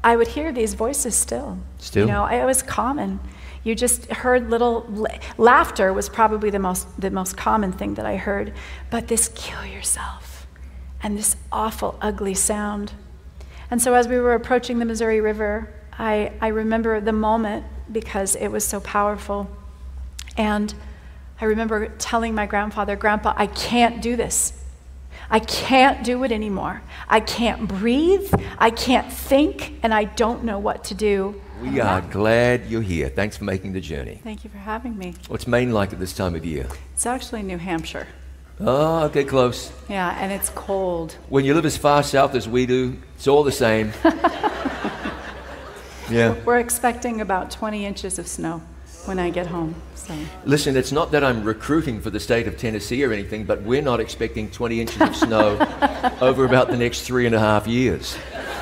I would hear these voices still. Still? You know, it was common. You just heard little laughter was probably the most common thing that I heard, but this kill yourself and this awful, ugly sound. And so as we were approaching the Missouri River, I remember the moment because it was so powerful. And I remember telling my grandfather, Grandpa, I can't do this. I can't do it anymore. I can't breathe, I can't think, and I don't know what to do. We are glad you're here. Thanks for making the journey. Thank you for having me. What's Maine like at this time of year? It's actually New Hampshire. Oh, okay, close. Yeah, and it's cold. When you live as far south as we do, it's all the same. Yeah. We're expecting about 20 inches of snow when I get home. So. Listen, it's not that I'm recruiting for the state of Tennessee or anything, but we're not expecting 20 inches of snow over about the next 3.5 years.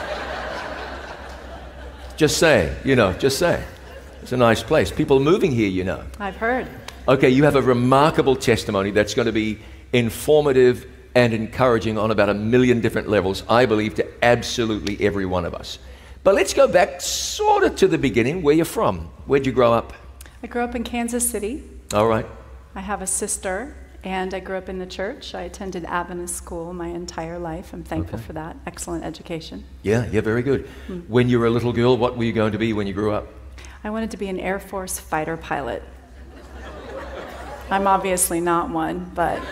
Just saying, you know, just saying. It's a nice place. People are moving here, you know. I've heard. Okay, you have a remarkable testimony that's going to be informative and encouraging on about 1 million different levels, I believe, to absolutely every one of us. But let's go back sort of to the beginning, where you're from. Where'd you grow up? I grew up in Kansas City. All right. I have a sister, and I grew up in the church. I attended Adventist school my entire life. I'm thankful for that. Excellent education. Yeah, very good. When you were a little girl, what were you going to be when you grew up? I wanted to be an Air Force fighter pilot. I'm obviously not one, but...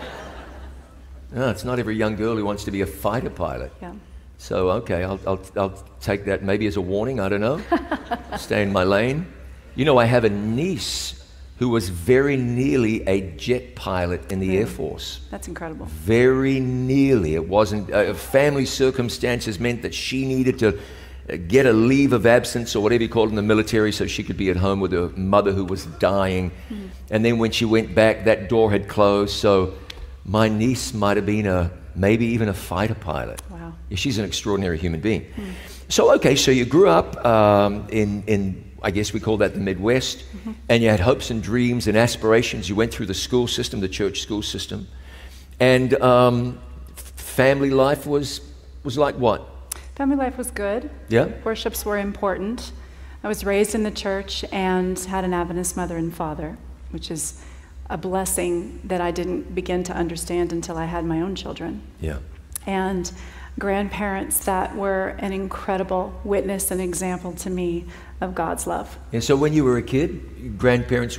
No, it's not every young girl who wants to be a fighter pilot. Yeah. So, okay, I'll take that maybe as a warning, I don't know. Stay in my lane. You know, I have a niece who was very nearly a jet pilot in the Air Force. That's incredible. Very nearly. It wasn't, family circumstances meant that she needed to get a leave of absence or whatever you call it in the military so she could be at home with her mother who was dying. And then when she went back, that door had closed. So my niece might have been maybe even a fighter pilot. Wow. Yeah, she's an extraordinary human being. So, okay, so you grew up in I guess we call that the Midwest, and you had hopes and dreams and aspirations. You went through the school system, the church school system, and family life was like what? Family life was good. Yeah? Worships were important. I was raised in the church and had an Adventist mother and father, which is a blessing that I didn't begin to understand until I had my own children. Yeah. And grandparents that were an incredible witness and example to me of God's love. And so when you were a kid, grandparents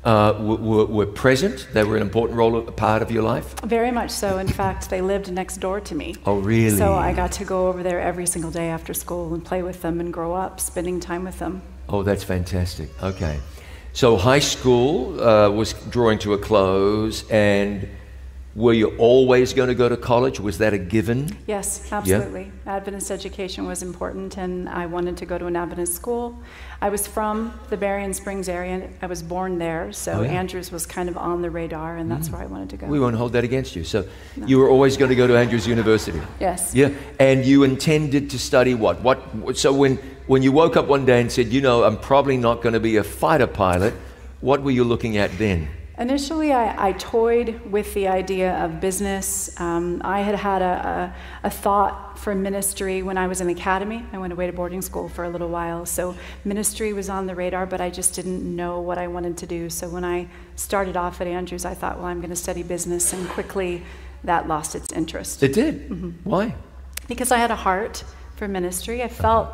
were present? They were an important role, a part of your life? Very much so. In fact, they lived next door to me. Oh, really? So I got to go over there every single day after school and play with them and grow up spending time with them. Oh, that's fantastic. Okay. So high school was drawing to a close, and were you always going to go to college? Was that a given? Yes, absolutely. Yeah. Adventist education was important, and I wanted to go to an Adventist school. I was from the Berrien Springs area. I was born there, so Andrews was kind of on the radar, and that's where I wanted to go. We won't hold that against you. So you were always going to go to Andrews University? Yes. Yeah, and you intended to study what? So when you woke up one day and said, you know, I'm probably not going to be a fighter pilot, what were you looking at then? Initially, I toyed with the idea of business. I had a thought for ministry when I was in academy. I went away to boarding school for a little while, so ministry was on the radar, but I just didn't know what I wanted to do. So when I started off at Andrews, I thought, well, I'm going to study business, and quickly that lost its interest. It did? Why? Because I had a heart for ministry. I felt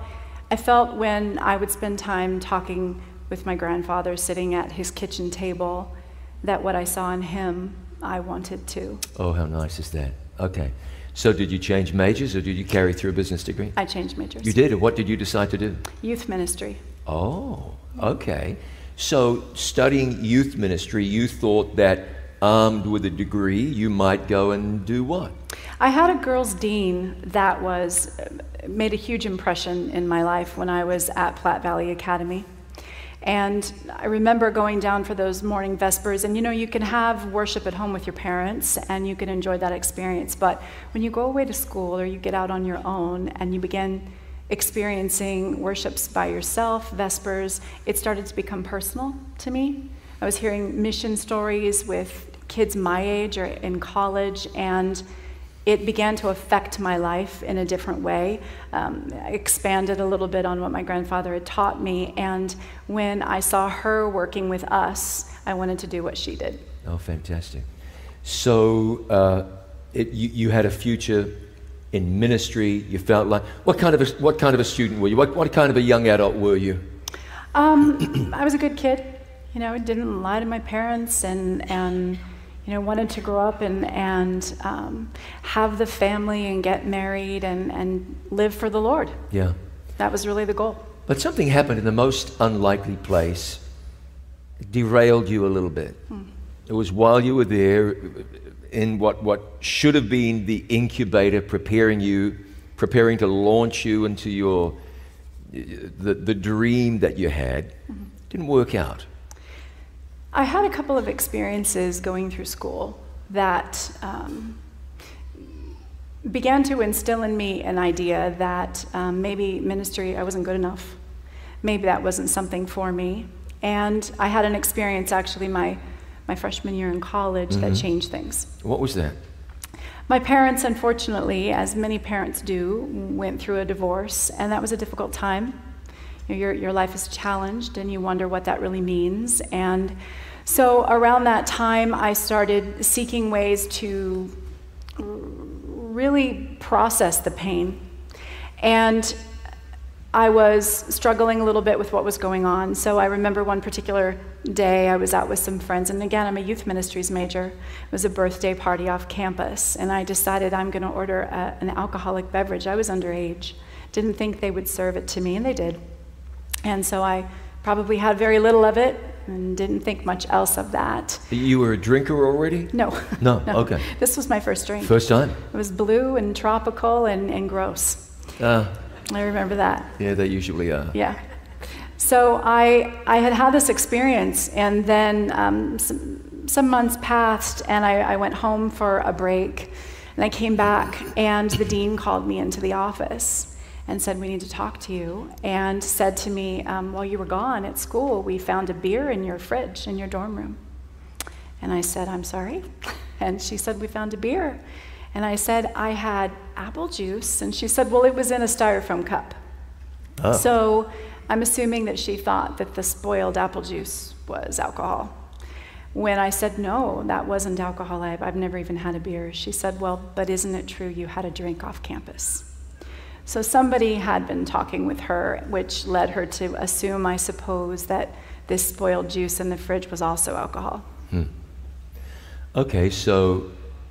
when I would spend time talking with my grandfather, sitting at his kitchen table, that what I saw in him, I wanted to. Oh, how nice is that? Okay. So did you change majors, or did you carry through a business degree? I changed majors. You did? And what did you decide to do? Youth ministry. Oh, okay. So studying youth ministry, you thought that armed with a degree, you might go and do what? I had a girls' dean that made a huge impression in my life when I was at Platte Valley Academy. And I remember going down for those morning vespers, and you know, you can have worship at home with your parents and you can enjoy that experience, but when you go away to school or you get out on your own and you begin experiencing worships by yourself, vespers, it started to become personal to me. I was hearing mission stories with kids my age or in college, and it began to affect my life in a different way. I expanded a little bit on what my grandfather had taught me, and when I saw her working with us, I wanted to do what she did. Oh, fantastic. So you had a future in ministry. You felt like, what kind of a student were you? What kind of a young adult were you? I was a good kid. Didn't lie to my parents, and wanted to grow up and have the family and get married and live for the Lord. Yeah. That was really the goal. But something happened in the most unlikely place. It derailed you a little bit. It was while you were there in what should have been the incubator, preparing to launch you into the dream that you had. Didn't work out. I had a couple of experiences going through school that began to instill in me an idea that maybe ministry, I wasn't good enough. Maybe that wasn't something for me. And I had an experience actually my freshman year in college that changed things. What was that? My parents, unfortunately, as many parents do, went through a divorce, and that was a difficult time. Your life is challenged, and you wonder what that really means. And so around that time, I started seeking ways to really process the pain. And I was struggling a little bit with what was going on. So I remember one particular day I was out with some friends, and again, I'm a youth ministries major. It was a birthday party off campus, and I decided I'm going to order an alcoholic beverage. I was underage. Didn't think they would serve it to me, and they did. And so I probably had very little of it and didn't think much else of that. You were a drinker already? No. No, okay. This was my first drink. First time? It was blue and tropical and gross. I remember that. Yeah, they usually are. Yeah. So I had this experience, and then some months passed, and I went home for a break, and I came back, and the dean called me into the office and said, "We need to talk to you," and said to me, "While you were gone at school, we found a beer in your fridge in your dorm room." And I said, "I'm sorry?" And she said, "We found a beer." And I said, "I had apple juice." And she said, "Well, it was in a styrofoam cup." Oh. So I'm assuming that she thought that the spoiled apple juice was alcohol. When I said, "No, that wasn't alcohol. I've never even had a beer." She said, "Well, but isn't it true you had a drink off campus?" So somebody had been talking with her, which led her to assume, I suppose, that this spoiled juice in the fridge was also alcohol. Okay, so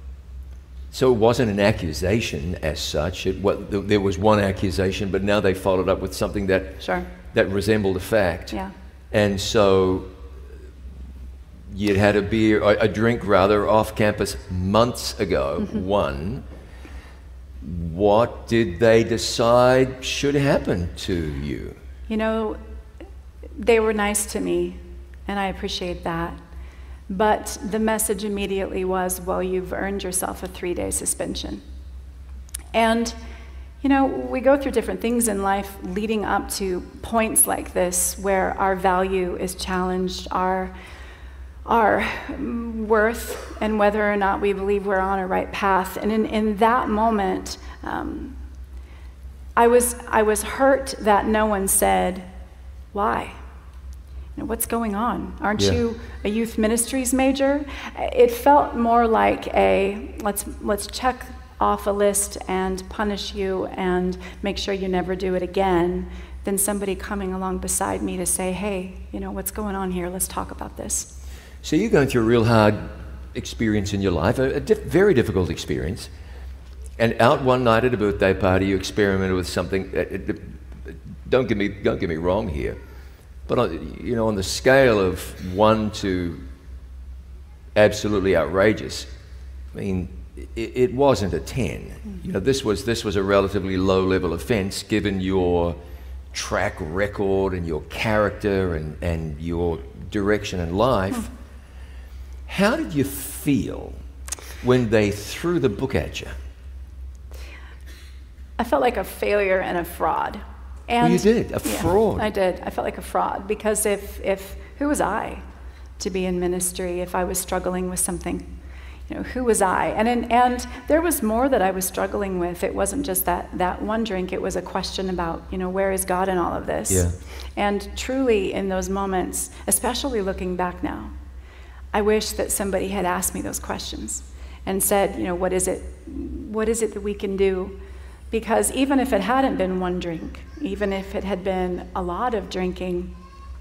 it wasn't an accusation as such. There was one accusation, but now they followed up with something that resembled a fact. Yeah. And so you'd had a drink rather, off campus months ago. One. What did they decide should happen to you? They were nice to me, and I appreciate that. But the message immediately was, "Well, you've earned yourself a 3-day suspension." And, we go through different things in life leading up to points like this where our value is challenged, our worth, and whether or not we believe we're on a right path. And in that moment, I was hurt that no one said, "Why? What's going on? Aren't you a youth ministries major?" It felt more like a let's check off a list and punish you and make sure you never do it again, than somebody coming along beside me to say, "Hey, what's going on here? Let's talk about this." So you're going through a real hard experience in your life, a very difficult experience. And out one night at a birthday party, you experimented with something. Don't get me wrong here, but on the scale of 1 to absolutely outrageous, I mean, it wasn't a 10. This was a relatively low-level offense, given your track record and your character and your direction in life. How did you feel when they threw the book at you? I felt like a failure and a fraud. And you did, a fraud. I did. I felt like a fraud, because if who was I to be in ministry if I was struggling with something? who was I? And there was more that I was struggling with. It wasn't just that one drink. It was a question about, where is God in all of this? Yeah. And truly in those moments, especially looking back now, I wish that somebody had asked me those questions and said, what is it that we can do? Because even if it hadn't been one drink, even if it had been a lot of drinking,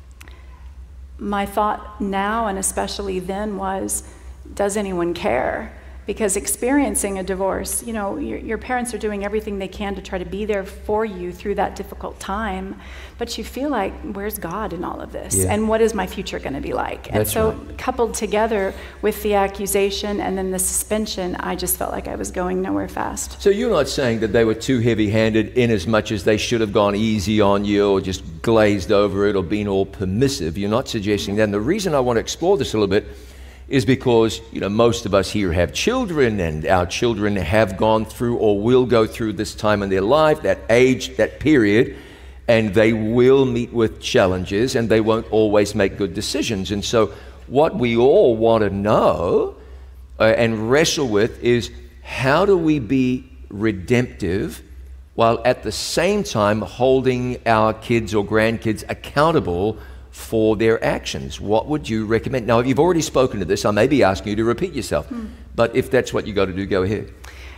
my thought now and especially then was, does anyone care? Because experiencing a divorce, your parents are doing everything they can to try to be there for you through that difficult time, but you feel like, where's God in all of this? Yeah. And what is my future going to be like? And That's so right. coupled together with the accusation and then the suspension, I just felt like I was going nowhere fast. So you're not saying that they were too heavy-handed in as much as they should have gone easy on you or just glazed over it or been all permissive. You're not suggesting that. And the reason I want to explore this a little bit is because, most of us here have children, and our children have gone through or will go through this time in their life, that age, that period, and they will meet with challenges, and they won't always make good decisions. And so what we all want to know and wrestle with is, how do we be redemptive while at the same time holding our kids or grandkids accountable for their actions? What would you recommend? Now, if you've already spoken to this, I may be asking you to repeat yourself, but if that's what you got to do, go ahead.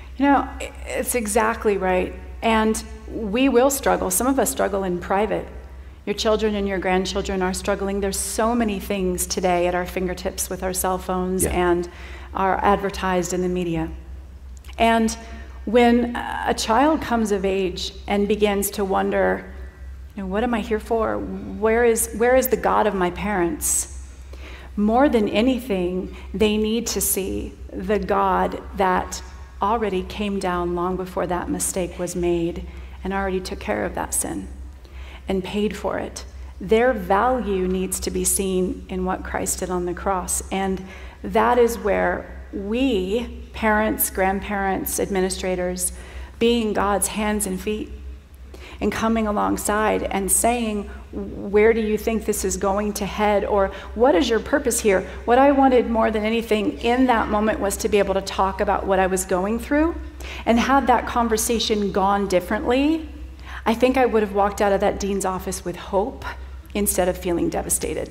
It's exactly right. And we will struggle. Some of us struggle in private. Your children and your grandchildren are struggling. There's so many things today at our fingertips with our cell phones and are advertised in the media. And when a child comes of age and begins to wonder, what am I here for? Where is the God of my parents? More than anything, they need to see the God that already came down long before that mistake was made and already took care of that sin and paid for it. Their value needs to be seen in what Christ did on the cross. And that is where we, parents, grandparents, administrators, being God's hands and feet, and coming alongside and saying, where do you think this is going to head? Or what is your purpose here? What I wanted more than anything in that moment was to be able to talk about what I was going through. And had that conversation gone differently, I think I would have walked out of that dean's office with hope instead of feeling devastated.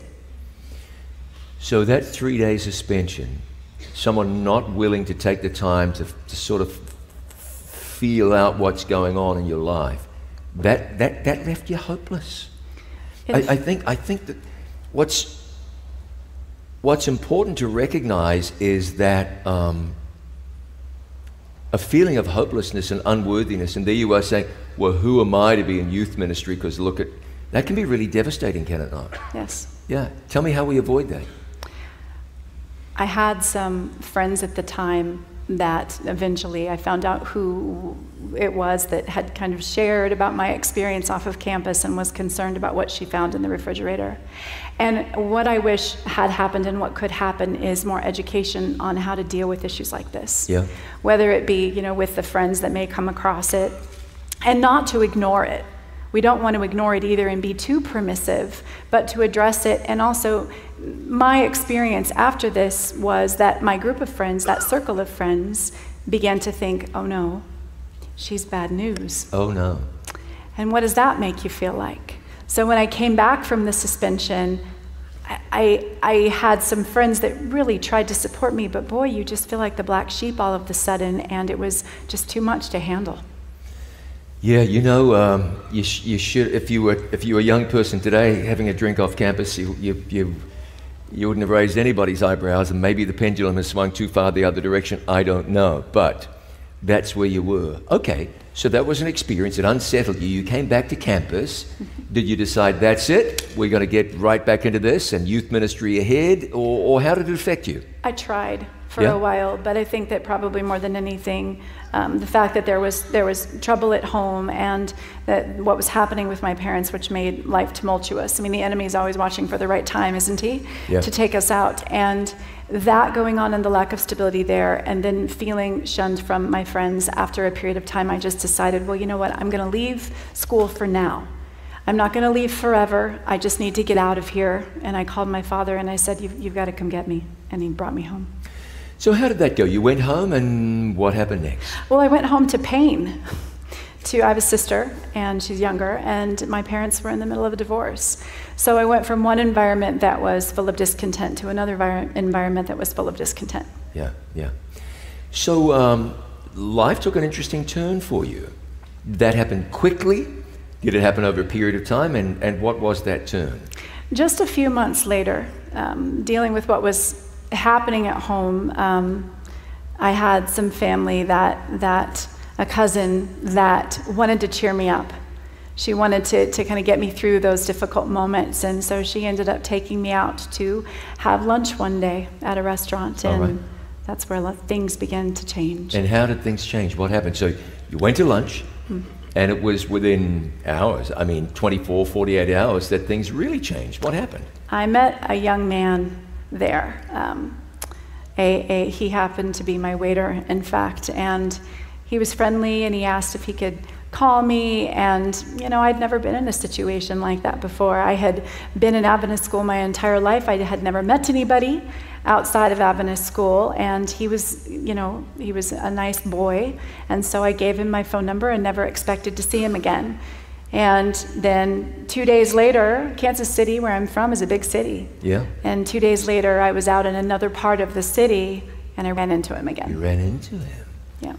So that 3-day suspension, someone not willing to take the time to sort of feel out what's going on in your life, that left you hopeless. I think that what's important to recognize is that a feeling of hopelessness and unworthiness, and there you are saying, well, who am I to be in youth ministry? Because look at, that can be really devastating, can it not? Yes. Yeah. Tell me how we avoid that. I had some friends at the time that eventually I found out who it was that had kind of shared about my experience off of campus and was concerned about what she found in the refrigerator. And what I wish had happened and what could happen is more education on how to deal with issues like this. Yeah. Whether it be, with the friends that may come across it, and not to ignore it. We don't want to ignore it either and be too permissive, but to address it. And also, my experience after this was that my group of friends, that circle of friends, began to think, oh no, she's bad news. Oh no. And what does that make you feel like? So when I came back from the suspension, I had some friends that really tried to support me, but boy, you just feel like the black sheep all of a sudden, and it was just too much to handle. Yeah, you should. If you were a young person today having a drink off campus, you wouldn't have raised anybody's eyebrows, and maybe the pendulum has swung too far the other direction. I don't know, but that's where you were. Okay, so that was an experience. It unsettled you. You came back to campus. Did you decide that's it? We're going to get right back into this and youth ministry ahead, or how did it affect you? I tried for a while, but I think that probably more than anything, the fact that there was trouble at home and that what was happening with my parents, which made life tumultuous. I mean, the enemy is always watching for the right time, isn't he? Yeah. To take us out. And that going on and the lack of stability there, and then feeling shunned from my friends after a period of time, I just decided, well, you know what? I'm going to leave school for now. I'm not going to leave forever. I just need to get out of here. And I called my father and I said, you've got to come get me. And he brought me home. So how did that go? You went home, and what happened next? Well, I went home to pain. I have a sister, and she's younger, and my parents were in the middle of a divorce. So I went from one environment that was full of discontent to another environment that was full of discontent. Yeah, yeah. So life took an interesting turn for you. That happened quickly? Did it happen over a period of time? And what was that turn? Just a few months later, dealing with what was happening at home, I had some family a cousin that wanted to cheer me up. She wanted to kind of get me through those difficult moments, and so she ended up taking me out to have lunch one day at a restaurant, and that's where things began to change. And how did things change? What happened? So you went to lunch, and it was within hours, 24, 48 hours, that things really changed. What happened? I met a young man there. He happened to be my waiter, in fact, and he was friendly, and he asked if he could call me, and I'd never been in a situation like that before. I had been in Adventist school my entire life. I had never met anybody outside of Adventist school, and he was a nice boy, and so I gave him my phone number and never expected to see him again. And then 2 days later, Kansas City, where I'm from, is a big city. Yeah. And 2 days later, I was out in another part of the city, and I ran into him again. You ran into him? Yeah.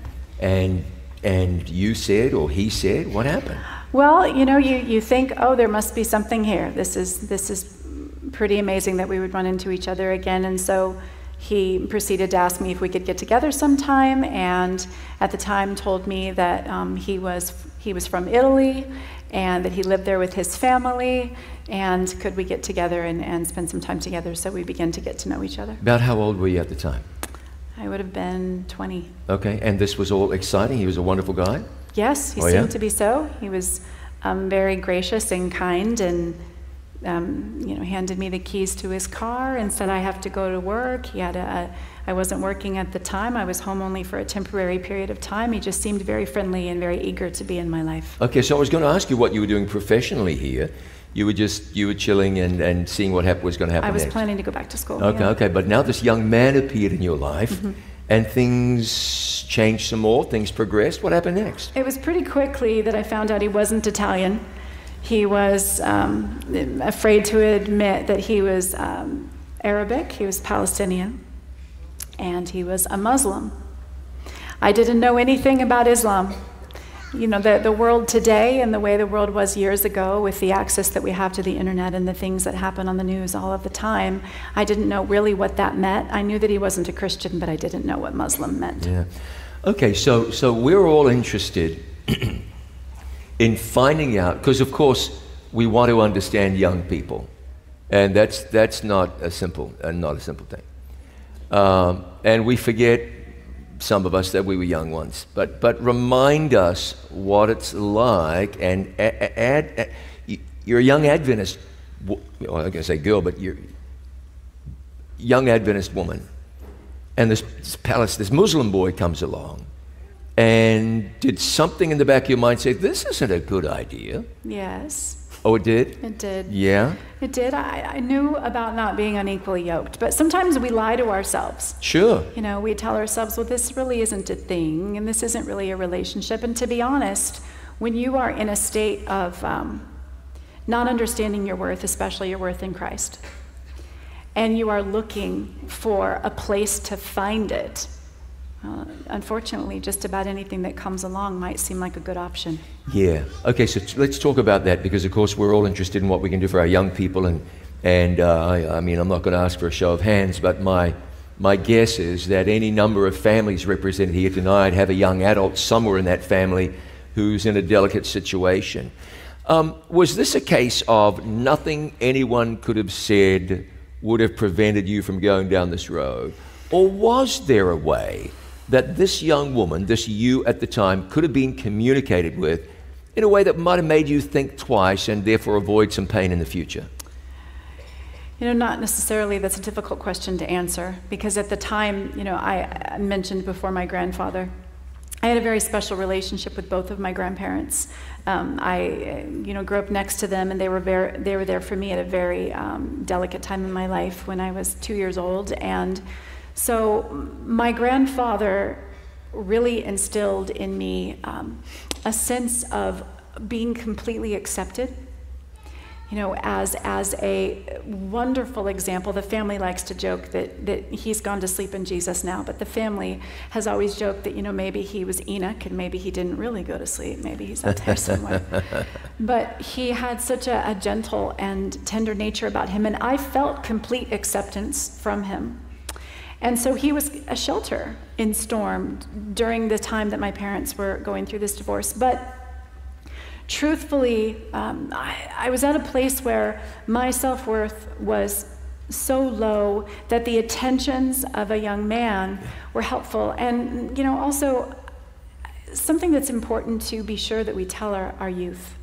And you said, or he said, what happened? Well, you think, oh, there must be something here. This is pretty amazing that we would run into each other again. And so he proceeded to ask me if we could get together sometime, and at the time told me that he was from Italy, and that he lived there with his family, and could we get together and spend some time together. So we began to get to know each other. About how old were you at the time? I would have been 20. Okay, and this was all exciting? He was a wonderful guy? Yes, he seemed to be so. He was very gracious and kind, and handed me the keys to his car and said I have to go to work. I wasn't working at the time. I was home only for a temporary period of time. He just seemed very friendly and very eager to be in my life. Okay, so I was going to ask you what you were doing professionally here. You were chilling and seeing what was going to happen I was next. planning to go back to school. Okay, but now this young man appeared in your life, and things changed some more, things progressed. What happened next? It was pretty quickly that I found out he wasn't Italian. He was afraid to admit that he was Arabic, he was Palestinian, and he was a Muslim. I didn't know anything about Islam. The world today and the way the world was years ago, with the access that we have to the internet and the things that happen on the news all of the time, I didn't know really what that meant. I knew that he wasn't a Christian, but I didn't know what Muslim meant. Yeah. Okay, so we're all interested in finding out, because of course we want to understand young people, and that's not a simple thing. And we forget, some of us, that we were young once, but remind us what it's like, and you're a young Adventist, well, I'm going to say girl, but you're young Adventist woman, and this Muslim boy comes along, and did something in the back of your mind say, this isn't a good idea? Yes. Oh, it did? It did. Yeah? It did. I knew about not being unequally yoked, but sometimes we lie to ourselves. Sure. We tell ourselves, well, this really isn't a thing, and this isn't really a relationship. And to be honest, when you are in a state of not understanding your worth, especially your worth in Christ, and you are looking for a place to find it, unfortunately, just about anything that comes along might seem like a good option. Yeah. Okay, so let's talk about that, because of course we're all interested in what we can do for our young people, and I'm not going to ask for a show of hands, but my guess is that any number of families represented here tonight have a young adult somewhere in that family who's in a delicate situation. Was this a case of nothing anyone could have said would have prevented you from going down this road, or was there a way that this young woman, this you at the time, could have been communicated with in a way that might have made you think twice and therefore avoid some pain in the future? Not necessarily. That's a difficult question to answer, because at the time, I mentioned before my grandfather. I had a very special relationship with both of my grandparents. I grew up next to them, and they were there for me at a very delicate time in my life when I was 2 years old, and So my grandfather really instilled in me a sense of being completely accepted, you know, as a wonderful example. The family likes to joke that he's gone to sleep in Jesus now, but the family has always joked that, you know, maybe he was Enoch and maybe he didn't really go to sleep. Maybe he's out there somewhere. But he had such a gentle and tender nature about him, and I felt complete acceptance from him. And so he was a shelter in storm during the time that my parents were going through this divorce. But truthfully, I was at a place where my self-worth was so low that the attentions of a young man were helpful. And, you know, also something that's important to be sure that we tell our youth.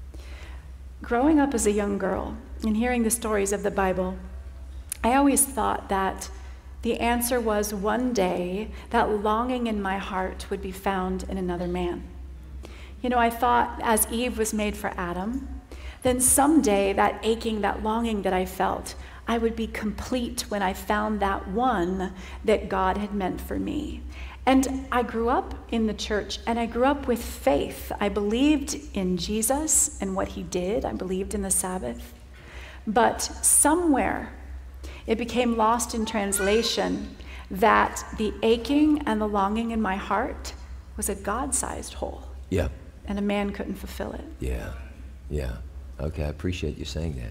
Growing up as a young girl and hearing the stories of the Bible, I always thought that the answer was one day that longing in my heart would be found in another man. You know, I thought as Eve was made for Adam, then someday that aching, that longing that I felt, I would be complete when I found that one that God had meant for me. And I grew up in the church, and I grew up with faith. I believed in Jesus and what he did. I believed in the Sabbath. But somewhere it became lost in translation that the aching and the longing in my heart was a God-sized hole. Yeah. And a man couldn't fulfill it. Yeah, yeah. Okay, I appreciate you saying that.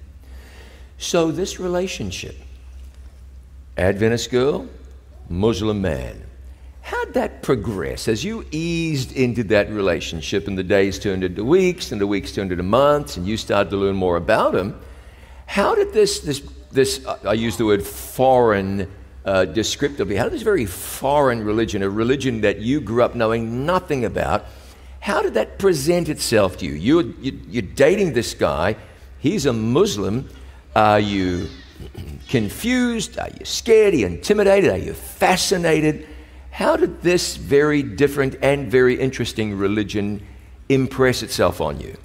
So this relationship, Adventist girl, Muslim man, how'd that progress? As you eased into that relationship and the days turned into weeks and the weeks turned into months and you started to learn more about him, how did this I use the word foreign descriptively, how did this very foreign religion, a religion that you grew up knowing nothing about, how did that present itself to you? You're dating this guy. He's a Muslim. Are you confused? Are you scared? Are you intimidated? Are you fascinated? How did this very different and very interesting religion impress itself on you?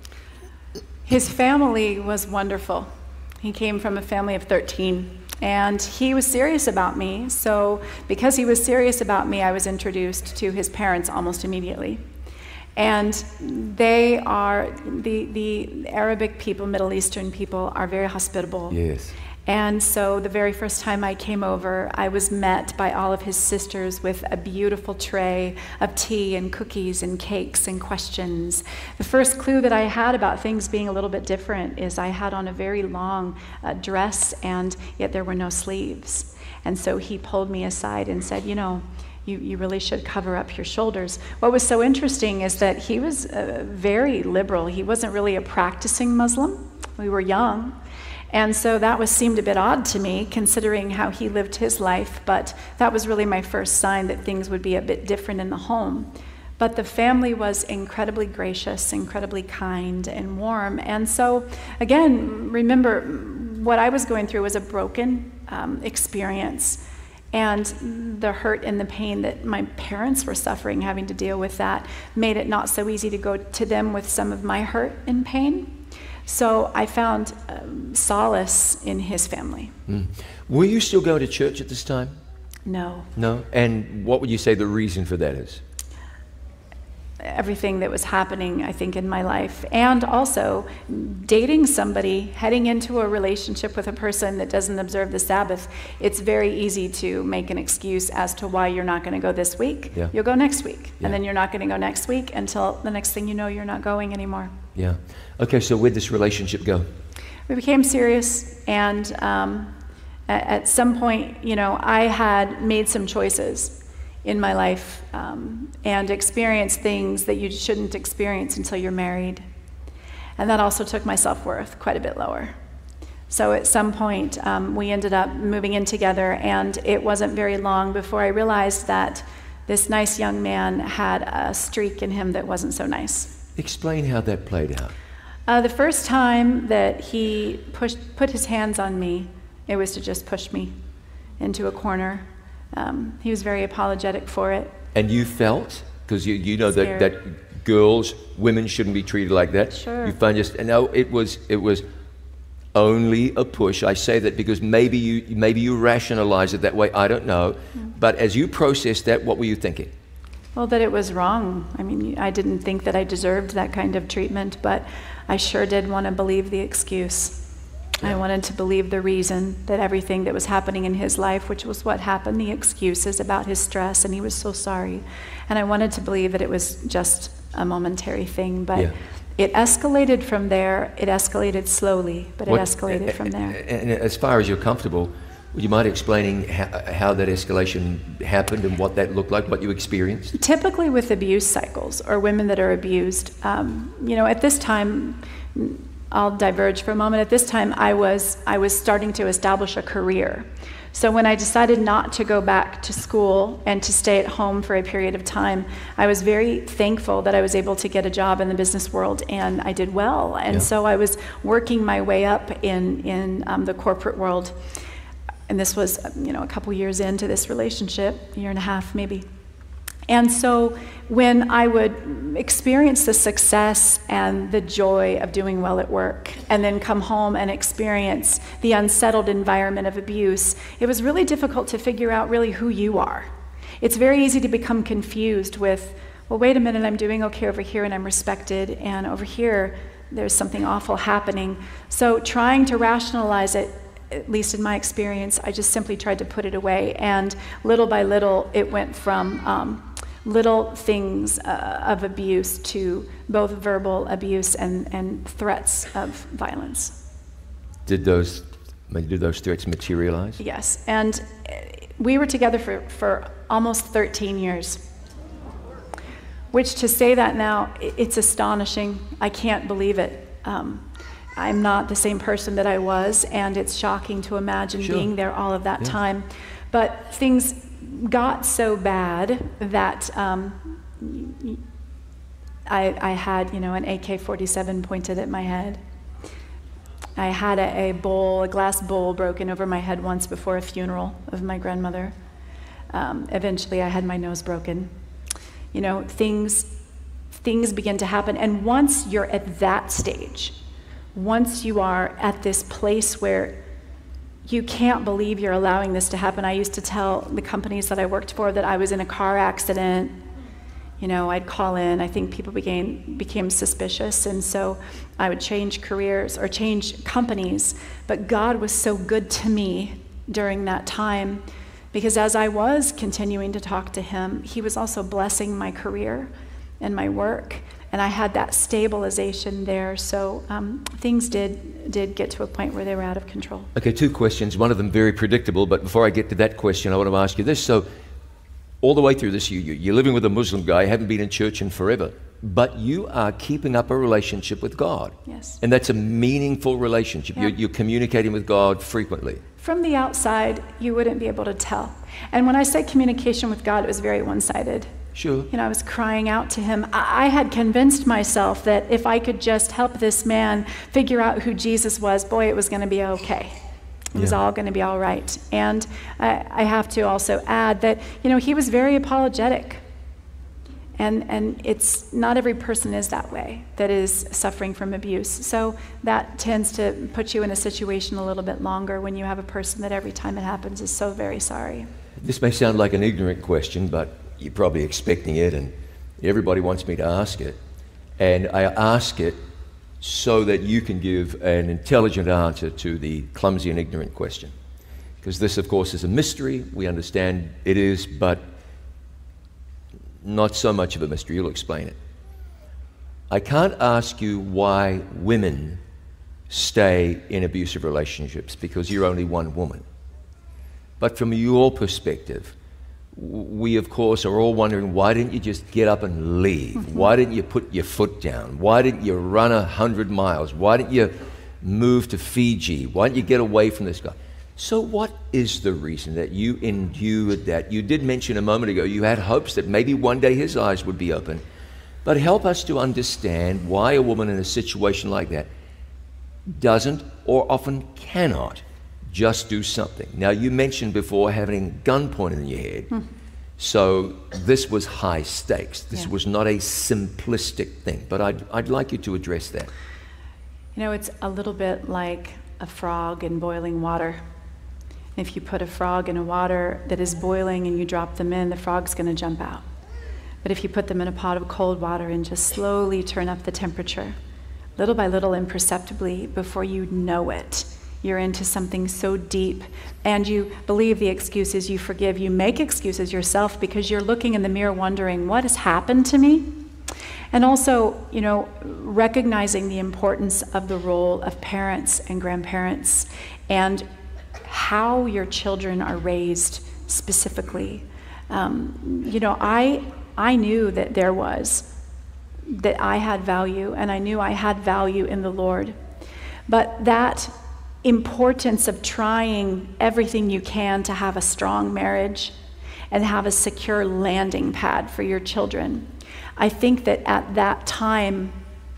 His family was wonderful. He came from a family of 13. And he was serious about me. So because he was serious about me, I was introduced to his parents almost immediately. And they are, the Arabic people, Middle Eastern people, are very hospitable. Yes. And so the very first time I came over, I was met by all of his sisters with a beautiful tray of tea and cookies and cakes and questions. The first clue that I had about things being a little bit different is I had on a very long dress, and yet there were no sleeves. And so he pulled me aside and said, you know, you really should cover up your shoulders. What was so interesting is that he was very liberal. He wasn't really a practicing Muslim. We were young. And so that seemed a bit odd to me, considering how he lived his life. But that was really my first sign that things would be a bit different in the home. But the family was incredibly gracious, incredibly kind and warm. And so, again, remember, what I was going through was a broken experience. And the hurt and the pain that my parents were suffering, having to deal with that, made it not so easy to go to them with some of my hurt and pain. So I found solace in his family. Mm. Were you still going to church at this time? No. No? And what would you say the reason for that is? Everything that was happening, I think, in my life. And also dating somebody, heading into a relationship with a person that doesn't observe the Sabbath, it's very easy to make an excuse as to why you're not going to go this week. Yeah. You'll go next week. Yeah. And then you're not going to go next week until the next thing you know, you're not going anymore. Yeah. Okay, so where'd this relationship go? We became serious, and at some point, you know, I had made some choices in my life and experienced things that you shouldn't experience until you're married. And that also took my self-worth quite a bit lower. So at some point, we ended up moving in together, and it wasn't very long before I realized that this nice young man had a streak in him that wasn't so nice. Explain how that played out. The first time that he put his hands on me, it was to just push me into a corner. He was very apologetic for it. And you felt, because you know that girls, women shouldn't be treated like that. Sure. You find just, and no, it was only a push. I say that because maybe you rationalize it that way. I don't know. But as you processed that, what were you thinking? Well, that it was wrong. I mean, I didn't think that I deserved that kind of treatment, but I sure did want to believe the excuse. I wanted to believe the reason, that everything that was happening in his life, which was what happened, the excuses about his stress, and he was so sorry. And I wanted to believe that it was just a momentary thing, but it escalated from there. It escalated slowly, but it escalated from there. And as far as you're comfortable, would you mind explaining how that escalation happened and what that looked like, what you experienced? Typically with abuse cycles or women that are abused, at this time, I'll diverge for a moment. At this time, I was starting to establish a career. So when I decided not to go back to school and to stay at home for a period of time, I was very thankful that I was able to get a job in the business world, and I did well. And so I was working my way up in the corporate world. And this was, a couple years into this relationship, a year and a half maybe. And so when I would experience the success and the joy of doing well at work, and then come home and experience the unsettled environment of abuse, it was really difficult to figure out really who you are. It's very easy to become confused with, well, wait a minute, I'm doing okay over here and I'm respected, and over here there's something awful happening. So trying to rationalize it, at least in my experience, I just simply tried to put it away, and little by little it went from little things of abuse to both verbal abuse and threats of violence. Did those threats materialize? Yes, and we were together for almost 13 years, which, to say that now, it's astonishing. I can't believe it. I'm not the same person that I was, and it's shocking to imagine being there all of that time. But things got so bad that I had, an AK-47 pointed at my head. I had a glass bowl broken over my head once before a funeral of my grandmother. Eventually I had my nose broken. Things begin to happen. And once you're at that stage, once you are at this place where you can't believe you're allowing this to happen. I used to tell the companies that I worked for that I was in a car accident. I'd call in. I think people became suspicious, and so I would change careers or change companies. But God was so good to me during that time, because as I was continuing to talk to him, he was also blessing my career and my work. And I had that stabilization there, so things did get to a point where they were out of control. Okay, 2 questions, one of them very predictable, but before I get to that question, I want to ask you this. So, all the way through this, you're living with a Muslim guy, haven't been in church in forever, but you are keeping up a relationship with God. Yes. And that's a meaningful relationship. Yeah. You're communicating with God frequently. From the outside, you wouldn't be able to tell. And when I say communication with God, it was very one-sided. Sure. I was crying out to him. I had convinced myself that if I could just help this man figure out who Jesus was, boy, it was going to be okay. It was all going to be all right. And I have to also add that, he was very apologetic. And it's not every person is that way, that is suffering from abuse. So that tends to put you in a situation a little bit longer when you have a person that every time it happens is so very sorry. This may sound like an ignorant question, but you're probably expecting it, and everybody wants me to ask it. And I ask it so that you can give an intelligent answer to the clumsy and ignorant question. Because this, of course, is a mystery. We understand it is, but not so much of a mystery. You'll explain it. I can't ask you why women stay in abusive relationships, because you're only one woman. But from your perspective, we, of course, are all wondering, why didn't you just get up and leave? Why didn't you put your foot down? Why didn't you run 100 miles? Why didn't you move to Fiji? Why didn't you get away from this guy? So what is the reason that you endured that? You did mention a moment ago you had hopes that maybe one day his eyes would be open. But help us to understand why a woman in a situation like that doesn't, or often cannot, just do something. Now, you mentioned before having gun pointed in your head. So this was high stakes. This was not a simplistic thing. But I'd like you to address that. It's a little bit like a frog in boiling water. If you put a frog in a water that is boiling and you drop them in, the frog's going to jump out. But if you put them in a pot of cold water and just slowly turn up the temperature, little by little, imperceptibly, before you know it, you're into something so deep, and you believe the excuses, you forgive, you make excuses yourself because you're looking in the mirror wondering, what has happened to me? And also, recognizing the importance of the role of parents and grandparents and how your children are raised specifically. I knew that I had value, and I knew I had value in the Lord. But that importance of trying everything you can to have a strong marriage and have a secure landing pad for your children, I think that at that time,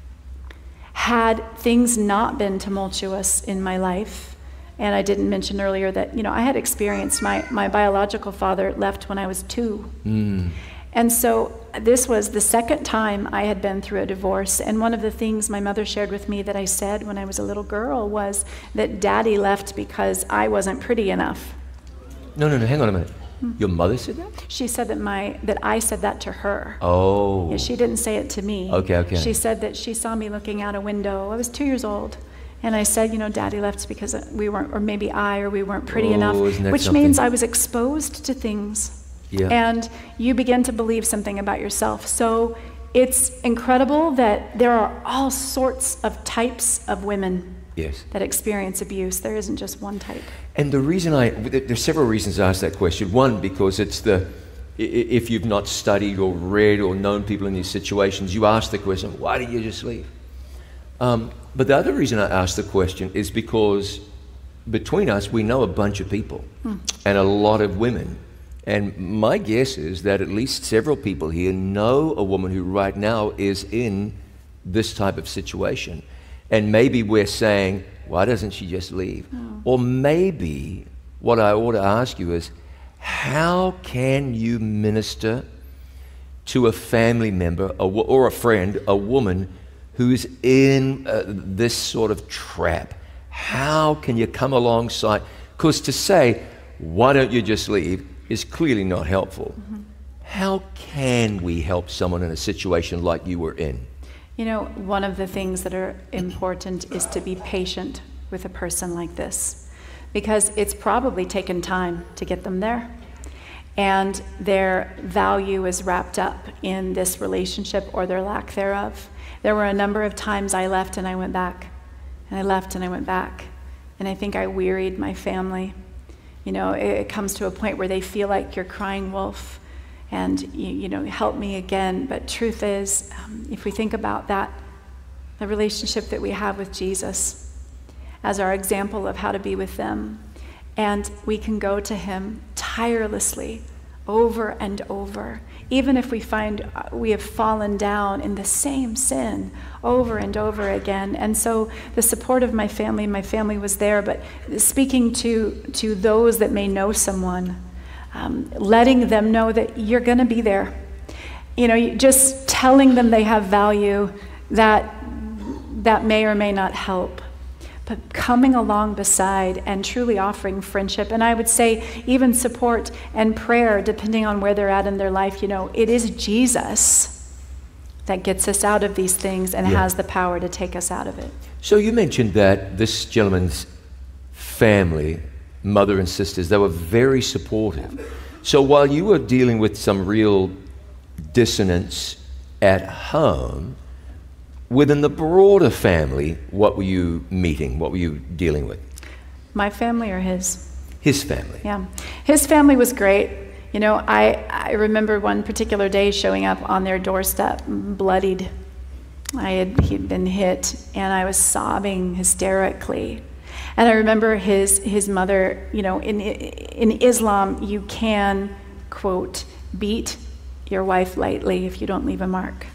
had things not been tumultuous in my life, and I didn't mention earlier that, I had experienced my biological father left when I was 2. And so this was the second time I had been through a divorce. And one of the things my mother shared with me that I said when I was a little girl was that Daddy left because I wasn't pretty enough. No, hang on a minute. Your mother said that? She said that I said that to her. Oh. Yeah, she didn't say it to me. Okay. She said that she saw me looking out a window. I was 2 years old. And I said, Daddy left because we weren't, or maybe we weren't pretty enough, which means I was exposed to things. Yeah. And you begin to believe something about yourself. So it's incredible that there are all sorts of types of women that experience abuse. There isn't just one type. And the reason there's several reasons I asked that question. One, because if you've not studied or read or known people in these situations, you ask the question, why did you just leave? But the other reason I asked the question is because between us, we know a bunch of people and a lot of women. And my guess is that at least several people here know a woman who right now is in this type of situation. And maybe we're saying, why doesn't she just leave? Or maybe what I ought to ask you is, how can you minister to a family member or a friend, a woman who's in this sort of trap? How can you come alongside? Because to say, why don't you just leave, is clearly not helpful. How can we help someone in a situation like you were in? One of the things that are important is to be patient with a person like this, because it's probably taken time to get them there. And their value is wrapped up in this relationship or their lack thereof. There were a number of times I left and I went back, and I left and I went back. And I think I wearied my family. It comes to a point where they feel like you're crying wolf and, help me again. But truth is, if we think about that, the relationship that we have with Jesus as our example of how to be with them, and we can go to him tirelessly over and over, even if we find we have fallen down in the same sin over and over again. And so the support of my family was there, but speaking to those that may know someone, letting them know that you're going to be there. Just telling them they have value, that may or may not help. But coming along beside and truly offering friendship, and I would say even support and prayer, depending on where they're at in their life, it is Jesus that gets us out of these things and has the power to take us out of it. So you mentioned that this gentleman's family, mother and sisters, they were very supportive. So while you were dealing with some real dissonance at home, within the broader family, what were you meeting? What were you dealing with? My family or his? His family. Yeah. His family was great. I remember one particular day showing up on their doorstep, bloodied. He'd been hit, and I was sobbing hysterically. And I remember his mother, in Islam, you can, quote, beat your wife lightly if you don't leave a mark.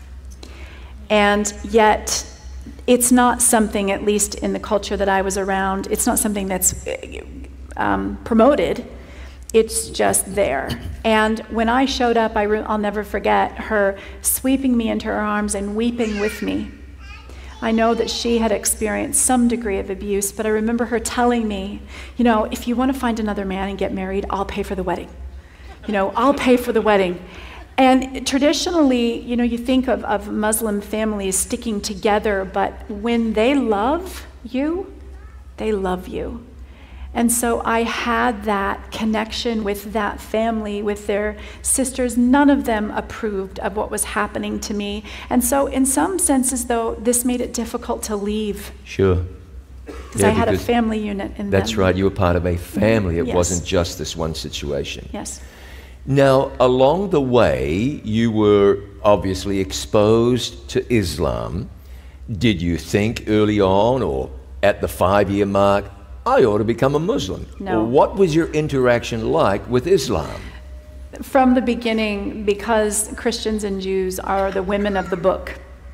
And yet, it's not something, at least in the culture that I was around, it's not something that's promoted. It's just there. And when I showed up, I'll never forget her sweeping me into her arms and weeping with me I know that she had experienced some degree of abuse, but I remember her telling me, if you want to find another man and get married, I'll pay for the wedding. I'll pay for the wedding. And traditionally, you think of Muslim families sticking together, but when they love you, they love you. And so I had that connection with that family, with their sisters. None of them approved of what was happening to me. And so in some senses, though, this made it difficult to leave. Sure. Because I had a family unit in them. That's right. You were part of a family. It Yes. wasn't just this one situation. Yes. Now, along the way, you were obviously exposed to Islam. Did you think early on or at the 5-year mark, I ought to become a Muslim? No. Or what was your interaction like with Islam? From the beginning, because Christians and Jews are the women of the book,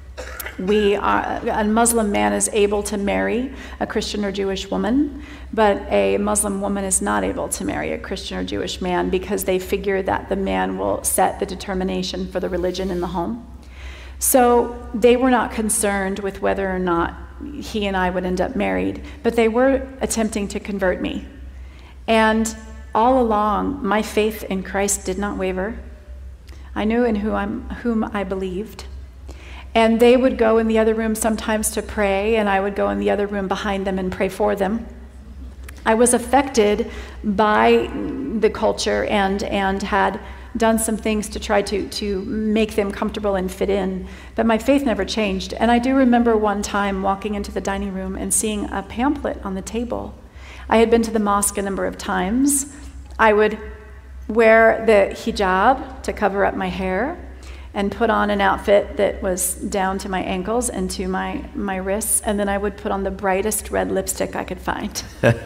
a Muslim man is able to marry a Christian or Jewish woman, but a Muslim woman is not able to marry a Christian or Jewish man because they figure that the man will set the determination for the religion in the home. So they were not concerned with whether or not he and I would end up married, but they were attempting to convert me. And all along, my faith in Christ did not waver. I knew in whom I believed. And they would go in the other room sometimes to pray, and I would go in the other room behind them and pray for them. I was affected by the culture and had done some things to try to make them comfortable and fit in, but my faith never changed. And I do remember one time walking into the dining room and seeing a pamphlet on the table. I had been to the mosque a number of times. I would wear the hijab to cover up my hair and put on an outfit that was down to my ankles and to my wrists, and then I would put on the brightest red lipstick I could find.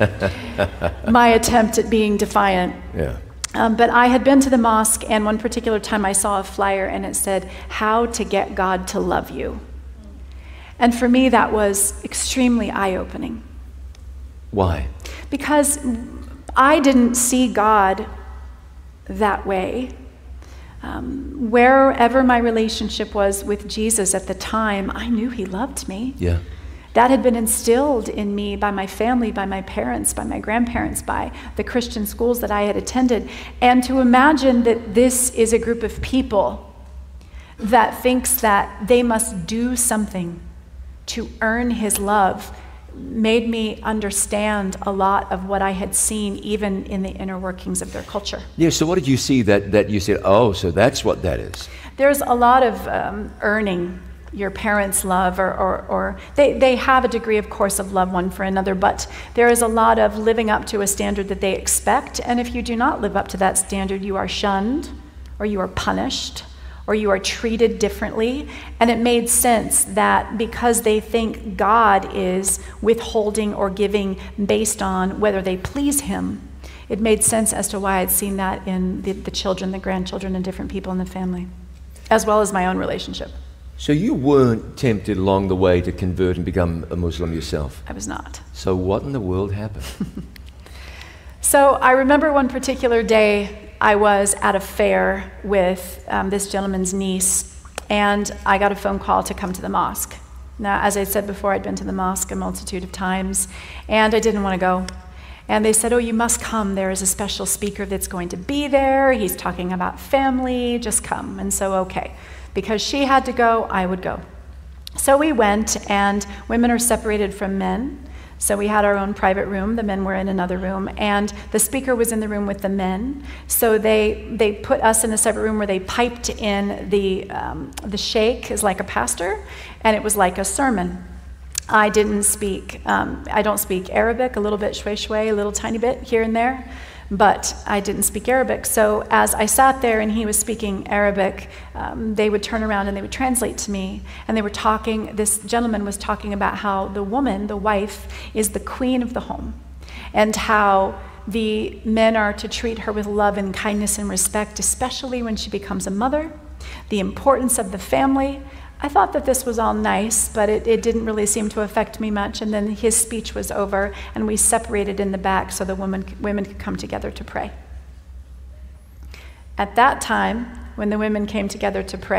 My attempt at being defiant. Yeah. But I had been to the mosque, and one particular time I saw a flyer and it said, "How to get God to love you." And for me, that was extremely eye-opening. Why? Because I didn't see God that way. Wherever my relationship was with Jesus at the time, I knew he loved me. Yeah. That had been instilled in me by my family, by my parents, by my grandparents, by the Christian schools that I had attended. And to imagine that this is a group of people that thinks that they must do something to earn his love made me understand a lot of what I had seen, even in the inner workings of their culture. Yeah, so what did you see that you said, oh, so that's what that is? There's a lot of earning your parents' love, or they have a degree, of course, of love one for another, but there is a lot of living up to a standard that they expect, and if you do not live up to that standard, you are shunned, or you are punished, or you are treated differently. And it made sense that because they think God is withholding or giving based on whether they please him, it made sense as to why I'd seen that in the children, the grandchildren, and different people in the family, as well as my own relationship. So you weren't tempted along the way to convert and become a Muslim yourself? I was not. So what in the world happened? So I remember one particular day I was at a fair with this gentleman's niece, and I got a phone call to come to the mosque. Now, as I said before, I'd been to the mosque a multitude of times, and I didn't want to go. And they said, "Oh, you must come. There is a special speaker that's going to be there. He's talking about family. Just come." And so, okay. Because she had to go, I would go. So we went, and women are separated from men. So we had our own private room. The men were in another room, and the speaker was in the room with the men. So they put us in a separate room where they piped in the sheikh is like a pastor, and it was like a sermon. I don't speak Arabic, a little bit shway, a little tiny bit here and there, but I didn't speak Arabic. So as I sat there and he was speaking Arabic, they would turn around and they would translate to me. And they were talking, this gentleman was talking about how the woman, the wife, is the queen of the home, and how the men are to treat her with love and kindness and respect, especially when she becomes a mother, the importance of the family. I thought that this was all nice, but it didn't really seem to affect me much. And then his speech was over, and we separated in the back so the women could come together to pray. At that time, when the women came together to pray,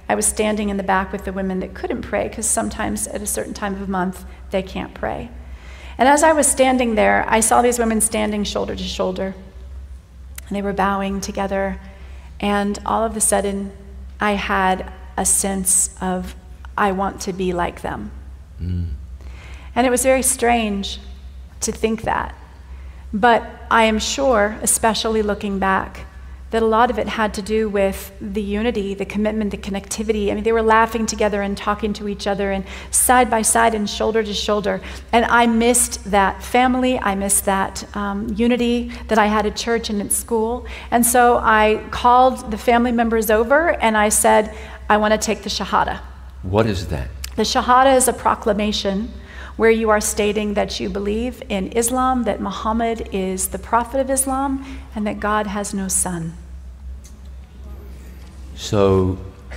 I was standing in the back with the women that couldn't pray, because sometimes at a certain time of month, they can't pray. And as I was standing there, I saw these women standing shoulder to shoulder, and they were bowing together, and all of a sudden, I had a sense of, I want to be like them. And it was very strange to think that. But I am sure, especially looking back, that a lot of it had to do with the unity, the commitment, the connectivity. I mean, they were laughing together and talking to each other and side by side and shoulder to shoulder. And I missed that family. I missed that unity that I had at church and at school. And so I called the family members over and I said, I want to take the Shahada. What is that? The Shahada is a proclamation where you are stating that you believe in Islam, that Muhammad is the prophet of Islam, and that God has no son. So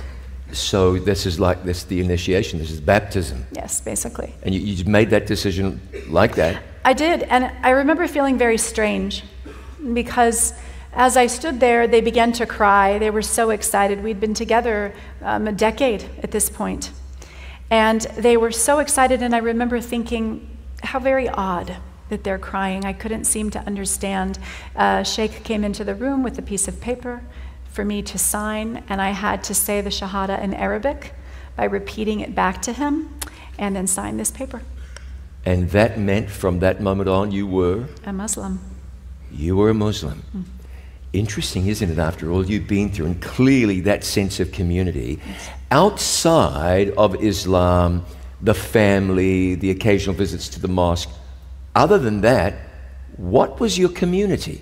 this is like this, the initiation, this is baptism. Yes, basically. And you made that decision like that? I did, and I remember feeling very strange, because as I stood there, they began to cry. They were so excited. We'd been together a decade at this point. And they were so excited, and I remember thinking, how very odd that they're crying. I couldn't seem to understand. Sheikh came into the room with a piece of paper for me to sign, and I had to say the Shahada in Arabic by repeating it back to him, and then sign this paper. And that meant from that moment on you were? A Muslim. You were a Muslim. Interesting, isn't it, after all you've been through, and clearly that sense of community. Outside of Islam, the family, the occasional visits to the mosque, other than that, what was your community?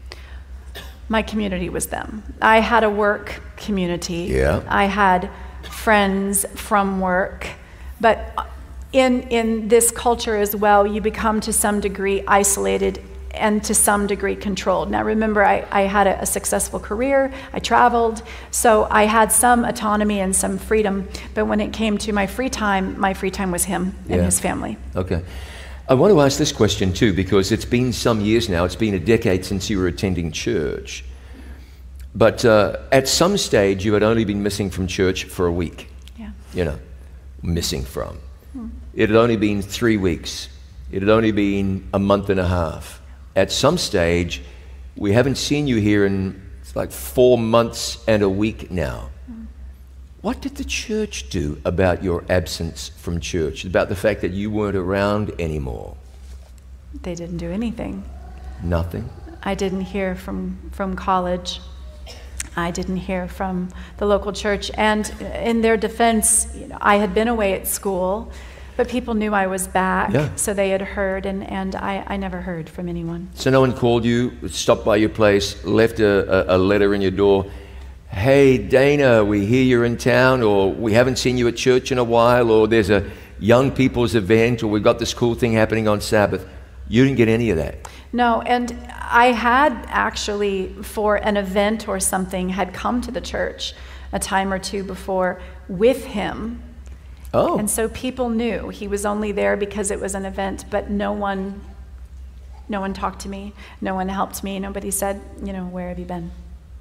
My community was them. I had a work community. Yeah. I had friends from work. But in this culture as well, you become to some degree isolated and to some degree controlled. Now remember, I had a successful career, I traveled, so I had some autonomy and some freedom, but when it came to my free time was him and his family. Okay. I want to ask this question too, because it's been some years now, it's been a decade since you were attending church, but at some stage you had only been missing from church for a week. Yeah. You know, missing from. It had only been 3 weeks. It had only been a month and a half. At some stage, we haven't seen you here in like 4 months and a week now. What did the church do about your absence from church, about the fact that you weren't around anymore? They didn't do anything. Nothing? I didn't hear from college. I didn't hear from the local church. And in their defense, I had been away at school, but people knew I was back, so they had heard, and I never heard from anyone. So no one called you, stopped by your place, left a letter in your door, hey, Dana, we hear you're in town, or we haven't seen you at church in a while, or there's a young people's event, or we've got this cool thing happening on Sabbath. You didn't get any of that? No, and I had actually, for an event or something, had come to the church a time or two before with him. Oh. And so people knew he was only there because it was an event, but no one talked to me, no one helped me, nobody said, where have you been?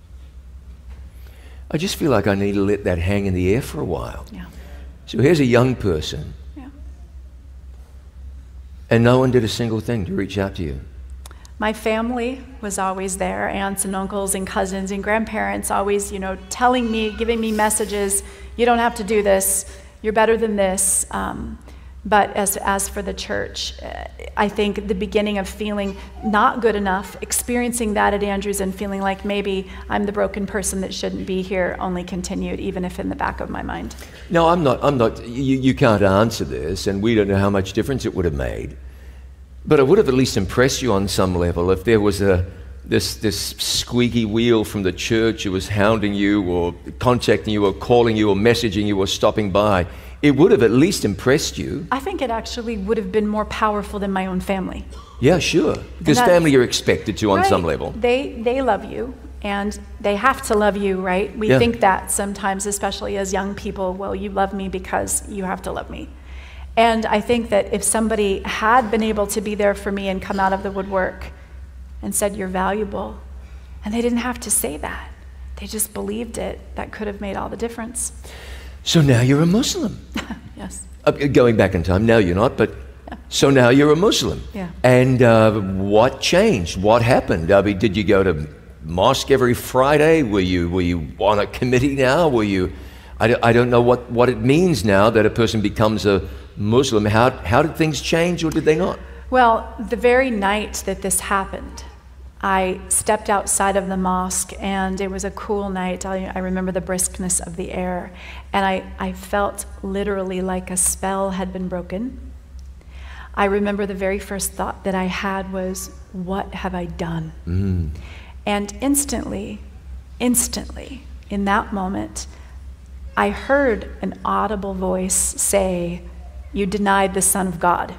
I just feel like I need to let that hang in the air for a while. Yeah. So here's a young person, and no one did a single thing to reach out to you. My family was always there, aunts and uncles and cousins and grandparents always, telling me, giving me messages, you don't have to do this, you're better than this. But as for the church, I think the beginning of feeling not good enough, experiencing that at Andrews and feeling like maybe I'm the broken person that shouldn't be here, only continued, even if in the back of my mind. No, I'm not, you can't answer this, and we don't know how much difference it would have made. But it would have at least impressed you on some level if there was this squeaky wheel from the church who was hounding you or contacting you or calling you or messaging you or stopping by. It would have at least impressed you. I think it actually would have been more powerful than my own family. Yeah, sure. Because family you're expected to on some level. They love you, and they have to love you, right? We think that sometimes, especially as young people, well, you love me because you have to love me. And I think that if somebody had been able to be there for me and come out of the woodwork and said, you're valuable, and they didn't have to say that. They just believed it. That could have made all the difference. So now you're a Muslim. Yes. Going back in time, now you're not, but so now you're a Muslim. Yeah. And what changed? What happened? I mean, did you go to mosque every Friday? Were you on a committee now? Were you? I don't know what it means now that a person becomes a Muslim. How did things change, or did they not? Well, the very night that this happened, I stepped outside of the mosque, and it was a cool night. I remember the briskness of the air, and I felt literally like a spell had been broken. I remember the very first thought that I had was, what have I done? And instantly, in that moment, I heard an audible voice say, "You denied the Son of God."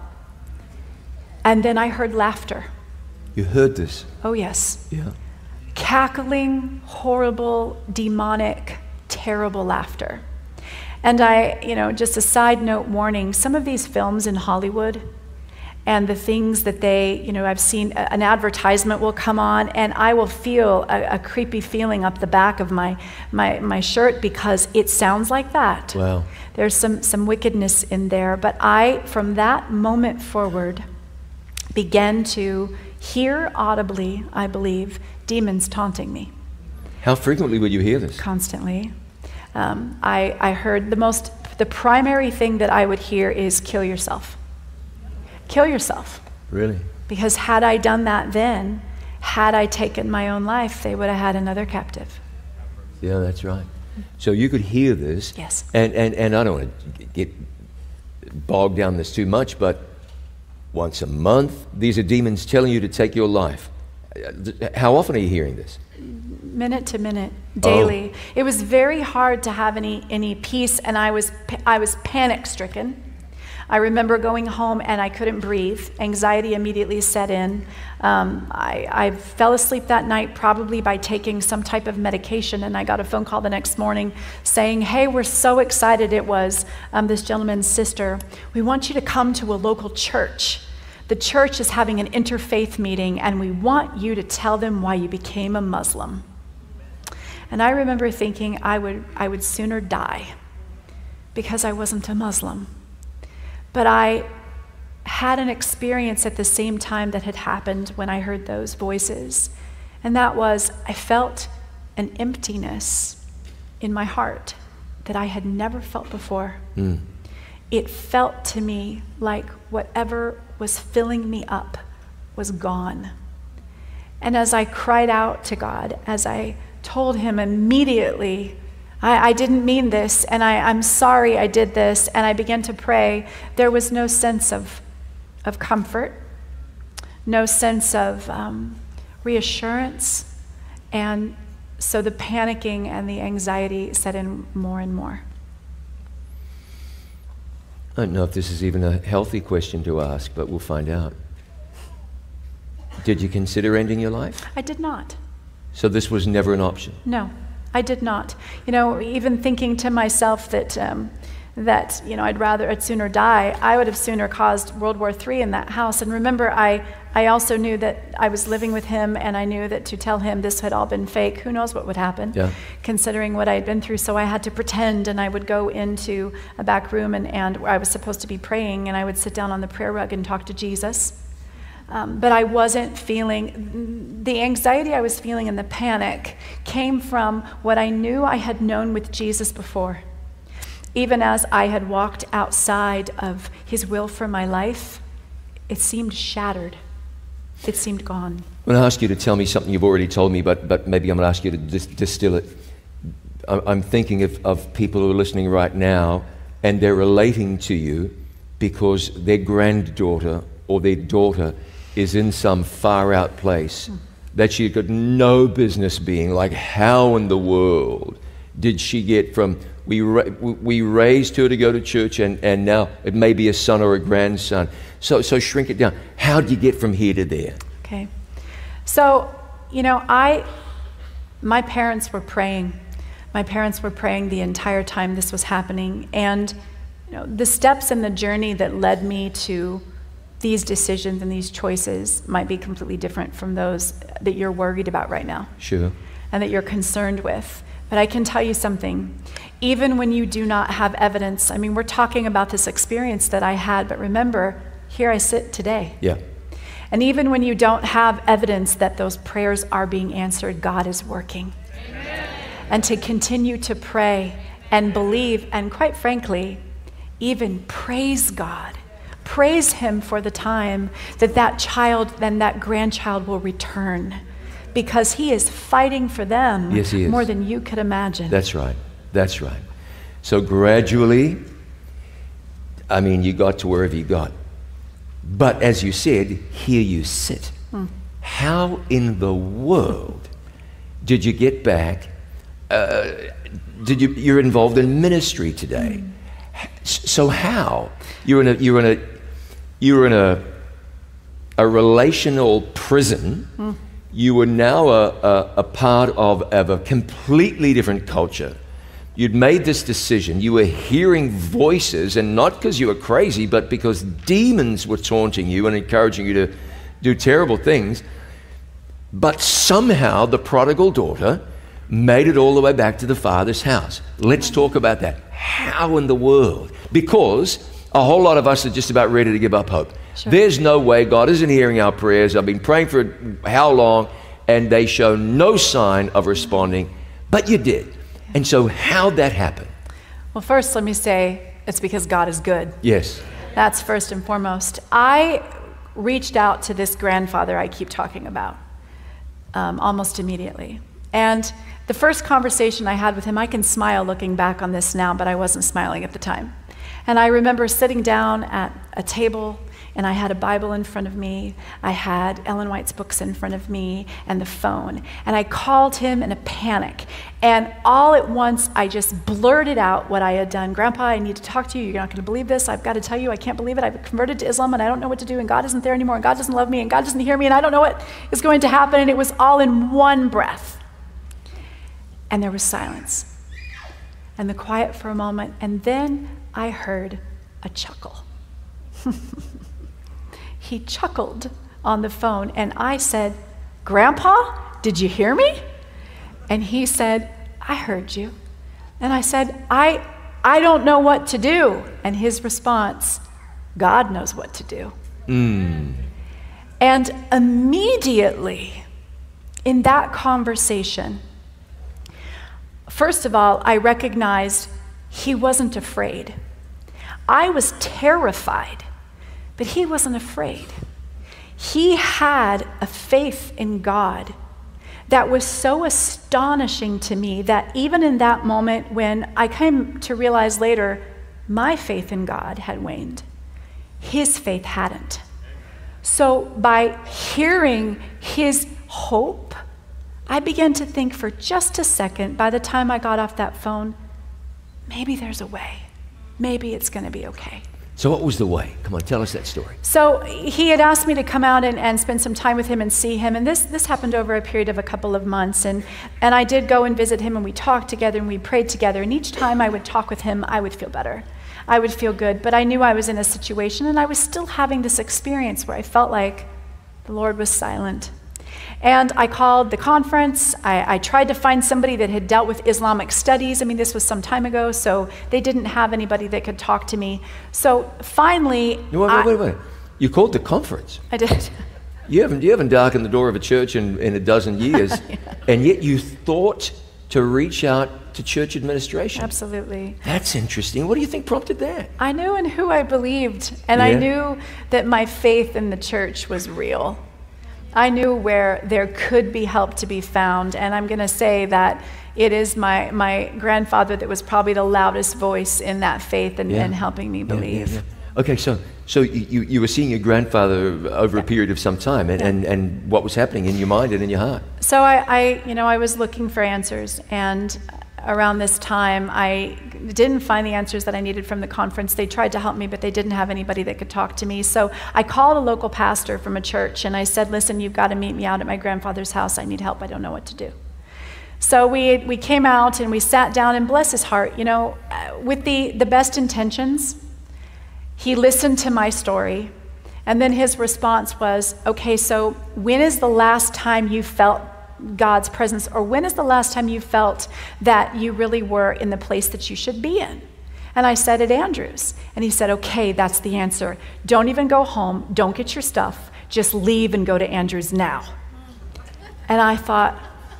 And then I heard laughter. You heard this? Oh, yes. Yeah. Cackling, horrible, demonic, terrible laughter. And just a side note warning, some of these films in Hollywood and the things that I've seen, an advertisement will come on and I will feel a creepy feeling up the back of my shirt because it sounds like that. Wow. There's some wickedness in there. But I, from that moment forward, began to hear audibly, I believe, demons taunting me. How frequently would you hear this? Constantly. I heard the primary thing that I would hear is kill yourself. Kill yourself. Really? Because had I done that then, had I taken my own life, they would have had another captive. Yeah, that's right. So you could hear this. Yes. And I don't want to get bogged down this too much, but once a month, these are demons telling you to take your life. How often are you hearing this? Minute to minute, daily. Oh. It was very hard to have any peace, and I was panic-stricken. I remember going home and I couldn't breathe. Anxiety immediately set in. I fell asleep that night probably by taking some type of medication, and I got a phone call the next morning saying, "Hey, we're so excited." It was this gentleman's sister. "We want you to come to a local church. The church is having an interfaith meeting, and we want you to tell them why you became a Muslim." And I remember thinking I would sooner die because I wasn't a Muslim. But I had an experience at the same time that had happened when I heard those voices. And that was, I felt an emptiness in my heart that I had never felt before. It felt to me like whatever was filling me up was gone. And as I cried out to God, as I told him immediately, I didn't mean this, and I'm sorry I did this, and I began to pray, there was no sense of comfort, no sense of reassurance, and so the panicking and the anxiety set in more and more. I don't know if this is even a healthy question to ask, but we'll find out. Did you consider ending your life? I did not. So this was never an option? No. I did not. Even thinking to myself that I'd sooner die, I would have sooner caused World War III in that house. And remember, I also knew that I was living with him, and I knew that to tell him this had all been fake, who knows what would happen, considering what I had been through. So I had to pretend, and I would go into a back room, and I was supposed to be praying, and I would sit down on the prayer rug and talk to Jesus. But I wasn't feeling, the anxiety I was feeling and the panic came from what I knew I had known with Jesus before. Even as I had walked outside of his will for my life, it seemed shattered. It seemed gone. I'm going to ask you to tell me something you've already told me, but maybe I'm going to ask you to distill it. I'm thinking of people who are listening right now, and they're relating to you because their granddaughter or their daughter is in some far-out place that she got no business being. Like, how in the world did she get from, we raised her to go to church, and now it may be a son or a grandson. So shrink it down. How did you get from here to there? Okay. So, my parents were praying. My parents were praying the entire time this was happening. And, the steps in the journey that led me to these decisions and these choices might be completely different from those that you're worried about right now. Sure. and that you're concerned with. But I can tell you something. Even when you do not have evidence, I mean, we're talking about this experience that I had, but remember, here I sit today. Yeah. And even when you don't have evidence that those prayers are being answered, God is working. Amen. And to continue to pray and believe, and quite frankly, even praise God. Praise him for the time that that child, then that grandchild will return, because he is fighting for them. Yes, he is. More than you could imagine. That's right. That's right. So gradually, I mean, you got to wherever you got. But as you said, here you sit. How in the world did you get back? You're involved in ministry today. So how? You're in a relational prison. You are now a part of a completely different culture. You'd made this decision. You were hearing voices, and not because you were crazy, but because demons were taunting you and encouraging you to do terrible things. But somehow the prodigal daughter made it all the way back to the father's house. Let's talk about that. How in the world? Because a whole lot of us are just about ready to give up hope. Sure. There's no way. God isn't hearing our prayers. I've been praying for how long? And they show no sign of responding, but you did. And so how'd that happen? Well, first, let me say it's because God is good. Yes. That's first and foremost. I reached out to this grandfather I keep talking about almost immediately. And the first conversation I had with him, I can smile looking back on this now, but I wasn't smiling at the time. And I remember sitting down at a table, and I had a Bible in front of me. I had Ellen White's books in front of me and the phone. And I called him in a panic. And all at once, I just blurted out what I had done. Grandpa, I need to talk to you. You're not going to believe this. I've got to tell you, I can't believe it. I've converted to Islam, and I don't know what to do, and God isn't there anymore, and God doesn't love me, and God doesn't hear me, and I don't know what is going to happen. And it was all in one breath. And there was silence. And the quiet for a moment. And then I heard a chuckle. He chuckled on the phone, and I said, Grandpa, did you hear me? And he said, I heard you. And I said, I don't know what to do. And his response, God knows what to do. And immediately in that conversation, first of all, I recognized he wasn't afraid. I was terrified, but he wasn't afraid. He had a faith in God that was so astonishing to me that even in that moment when I came to realize later my faith in God had waned, his faith hadn't. So by hearing his hope, I began to think for just a second, by the time I got off that phone, maybe there's a way. Maybe it's going to be okay. So what was the way? Come on, tell us that story. So he had asked me to come out and spend some time with him and see him. And this happened over a period of a couple of months. And I did go and visit him, and we talked together and we prayed together. And each time I would talk with him, I would feel better. I would feel good. But I knew I was in a situation, and I was still having this experience where I felt like the Lord was silent. And I called the conference. I tried to find somebody that had dealt with Islamic studies. I mean, this was some time ago, so they didn't have anybody that could talk to me. So finally... Wait. You called the conference? I did. You haven't darkened the door of a church in a dozen years, yeah. And yet you thought to reach out to church administration. Absolutely. That's interesting. What do you think prompted that? I knew in who I believed, and I knew that my faith in the church was real. I knew where there could be help to be found, and I'm going to say that it is my grandfather that was probably the loudest voice in that faith and helping me believe. Yeah. Okay, so you were seeing your grandfather over a period of some time, and what was happening in your mind and in your heart? So I was looking for answers, and around this time I didn't find the answers that I needed from the conference. They tried to help me, but they didn't have anybody that could talk to me. So I called a local pastor from a church, and I said, listen, you've got to meet me out at my grandfather's house. I need help. I don't know what to do. So we came out and we sat down, and bless his heart, with the best intentions, he listened to my story. And then his response was, okay, so when is the last time you felt God's presence? Or when is the last time you felt that you really were in the place that you should be in? And I said, at Andrews. And he said, okay, that's the answer. Don't even go home. Don't get your stuff. Just leave and go to Andrews now. And I thought,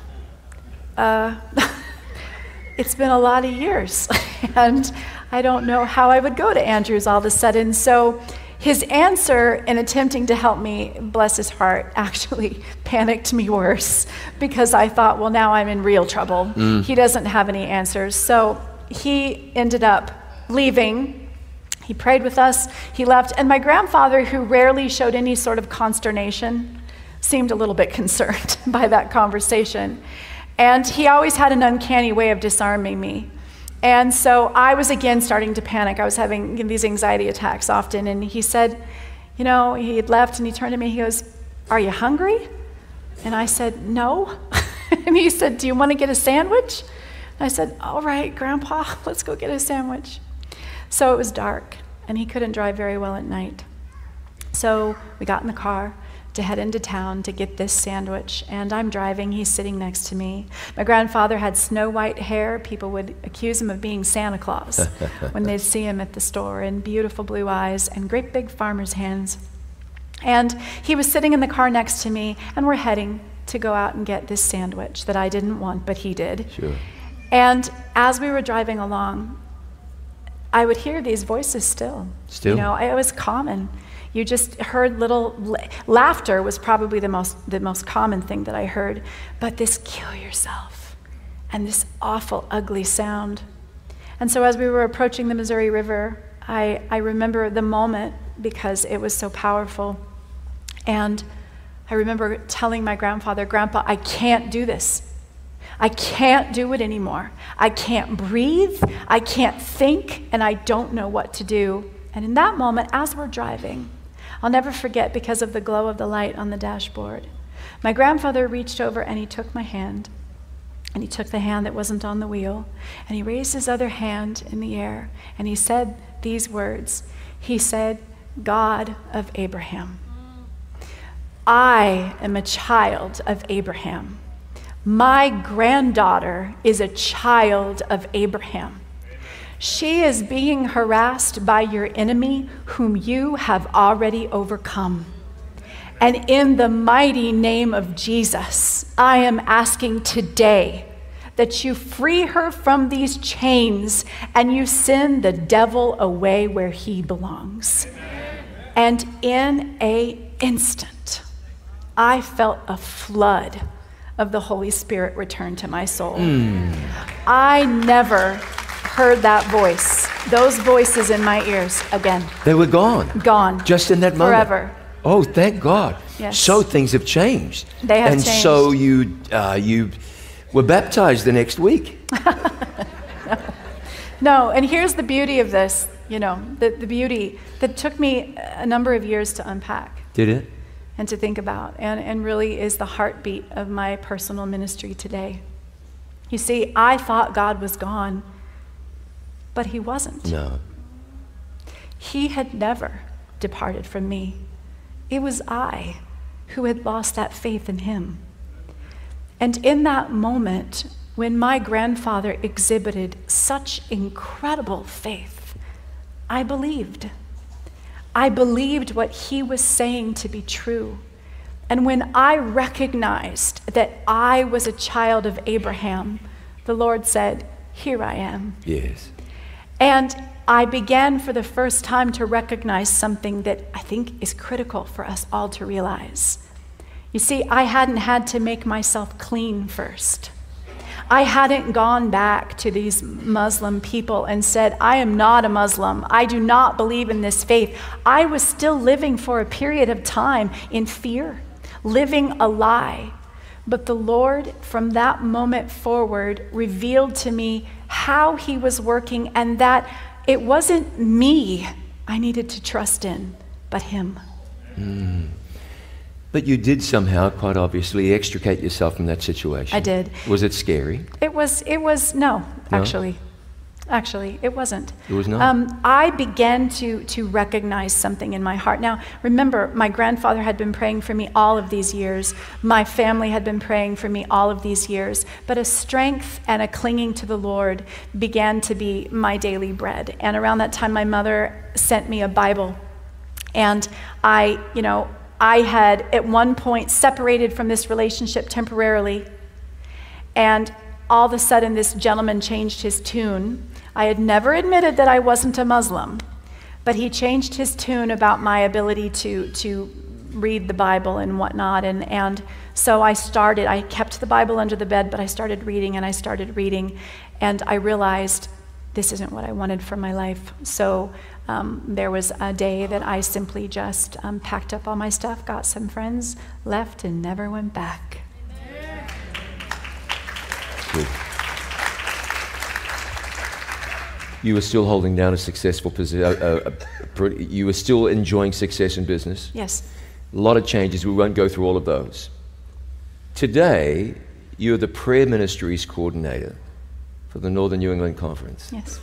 it's been a lot of years. And I don't know how I would go to Andrews all of a sudden. So his answer in attempting to help me, bless his heart, actually panicked me worse, because I thought, well, now I'm in real trouble. He doesn't have any answers. So he ended up leaving. He prayed with us. He left. And my grandfather, who rarely showed any sort of consternation, seemed a little bit concerned by that conversation. And he always had an uncanny way of disarming me. And so I was again starting to panic. I was having these anxiety attacks often. And he said, he had left, and he turned to me, he goes, are you hungry? And I said, no. And he said, do you want to get a sandwich? And I said, all right, Grandpa, let's go get a sandwich. So it was dark, and he couldn't drive very well at night. So we got in the car to head into town to get this sandwich, and I'm driving, he's sitting next to me. My grandfather had snow white hair. People would accuse him of being Santa Claus when they'd see him at the store, and beautiful blue eyes and great big farmer's hands. And he was sitting in the car next to me, and we're heading to go out and get this sandwich that I didn't want, but he did. Sure. And as we were driving along, I would hear these voices still. Still? It was common. You just heard little laughter was probably the most common thing that I heard, but this kill yourself and this awful, ugly sound. And so as we were approaching the Missouri River, I remember the moment because it was so powerful. And I remember telling my grandfather, Grandpa, I can't do this. I can't do it anymore. I can't breathe, I can't think, and I don't know what to do. And in that moment, as we're driving, I'll never forget because of the glow of the light on the dashboard, my grandfather reached over and he took my hand, and he took the hand that wasn't on the wheel, and he raised his other hand in the air, and he said these words. He said, God of Abraham. I am a child of Abraham. My granddaughter is a child of Abraham. She is being harassed by your enemy, whom you have already overcome. And in the mighty name of Jesus, I am asking today that you free her from these chains and you send the devil away where he belongs. And in an instant, I felt a flood of the Holy Spirit return to my soul. I never heard that voice, those voices in my ears again. They were gone. Gone. Just in that moment. Forever. Oh, thank God. Yes. So things have changed. They have changed. And so you were baptized the next week. No, and here's the beauty of this, the beauty that took me a number of years to unpack. Did it? And to think about, and really is the heartbeat of my personal ministry today. You see, I thought God was gone, but he wasn't. No. He had never departed from me. It was I who had lost that faith in him. And in that moment, when my grandfather exhibited such incredible faith, I believed. I believed what he was saying to be true. And when I recognized that I was a child of Abraham, the Lord said, here I am. Yes. And I began for the first time to recognize something that I think is critical for us all to realize. You see, I hadn't had to make myself clean first. I hadn't gone back to these Muslim people and said, I am not a Muslim. I do not believe in this faith. I was still living for a period of time in fear, living a lie. But the Lord, from that moment forward, revealed to me how he was working and that it wasn't me I needed to trust in, but him. But you did somehow, quite obviously, extricate yourself from that situation. I did. Was it scary? It was no, actually. Actually, it wasn't. It was not? I began to recognize something in my heart. Now, remember, my grandfather had been praying for me all of these years. My family had been praying for me all of these years. But a strength and a clinging to the Lord began to be my daily bread. And around that time, my mother sent me a Bible. And I had at one point separated from this relationship temporarily. And all of a sudden, this gentleman changed his tune. I had never admitted that I wasn't a Muslim, but he changed his tune about my ability to read the Bible and whatnot. And so I kept the Bible under the bed, but I started reading, and I realized this isn't what I wanted for my life. So there was a day that I simply just packed up all my stuff, got some friends, left, and never went back. Good. You were still holding down a successful position. You were still enjoying success in business. Yes. A lot of changes. We won't go through all of those. Today, you're the prayer ministries coordinator for the Northern New England Conference. Yes.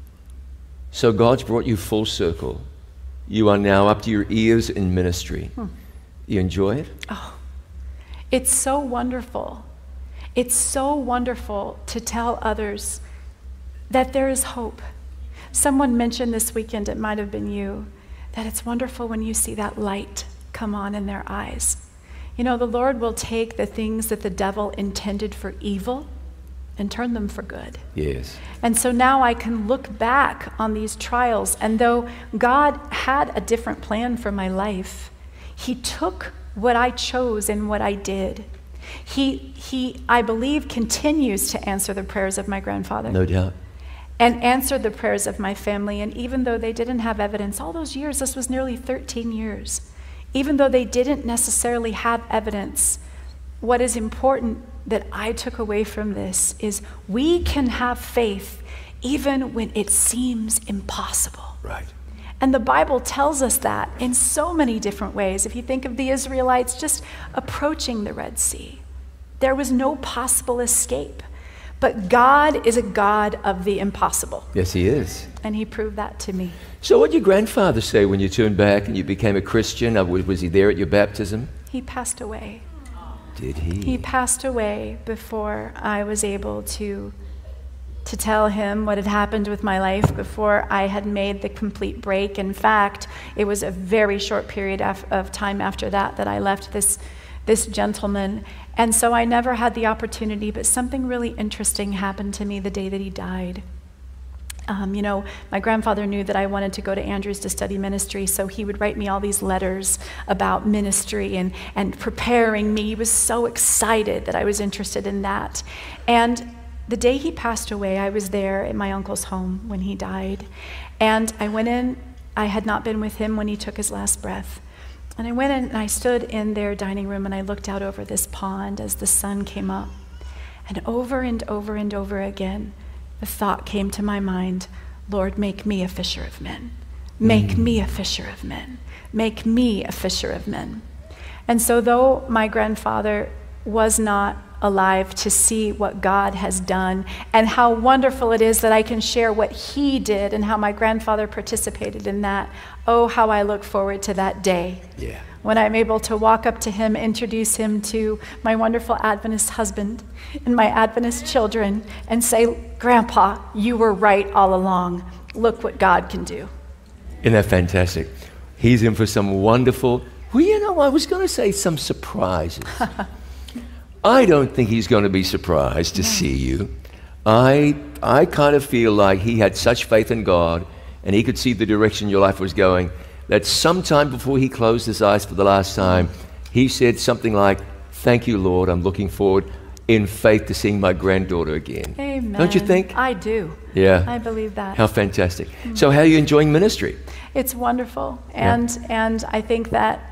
So God's brought you full circle. You are now up to your ears in ministry. You enjoy it? Oh, it's so wonderful. It's so wonderful to tell others that there is hope. Someone mentioned this weekend, it might have been you, that it's wonderful when you see that light come on in their eyes. You know, the Lord will take the things that the devil intended for evil and turn them for good. Yes. And so now I can look back on these trials, and though God had a different plan for my life, he took what I chose and what I did. He, I believe, continues to answer the prayers of my grandfather. No doubt. And answered the prayers of my family. And even though they didn't have evidence, all those years, this was nearly 13 years, even though they didn't necessarily have evidence, what is important that I took away from this is we can have faith even when it seems impossible. Right. And the Bible tells us that in so many different ways. If you think of the Israelites just approaching the Red Sea, there was no possible escape. But God is a God of the impossible. Yes, he is. And he proved that to me. So what did your grandfather say when you turned back and you became a Christian? Was he there at your baptism? He passed away. Did he? He passed away before I was able to tell him what had happened with my life, before I had made the complete break. In fact, it was a very short period of time after that I left this gentleman. And so I never had the opportunity, but something really interesting happened to me the day that he died. My grandfather knew that I wanted to go to Andrews to study ministry, so he would write me all these letters about ministry and preparing me. He was so excited that I was interested in that. And the day he passed away, I was there at my uncle's home when he died. And I went in. I had not been with him when he took his last breath. And I went in and I stood in their dining room and I looked out over this pond as the sun came up. And over and over and over again, the thought came to my mind, Lord, make me a fisher of men. Make me a fisher of men. Make me a fisher of men. And so though my grandfather was not alive to see what God has done and how wonderful it is that I can share what he did and how my grandfather participated in that, oh, how I look forward to that day. Yeah. When I'm able to walk up to him, introduce him to my wonderful Adventist husband and my Adventist children and say, Grandpa, you were right all along. Look what God can do. Isn't that fantastic? He's in for some wonderful, I was going to say some surprises. I don't think he's going to be surprised to see you. I kind of feel like he had such faith in God and he could see the direction your life was going, that sometime before he closed his eyes for the last time, he said something like, thank you, Lord, I'm looking forward in faith to seeing my granddaughter again. Amen. Don't you think? I do. Yeah. I believe that. How fantastic. So how are you enjoying ministry? It's wonderful. And I think that,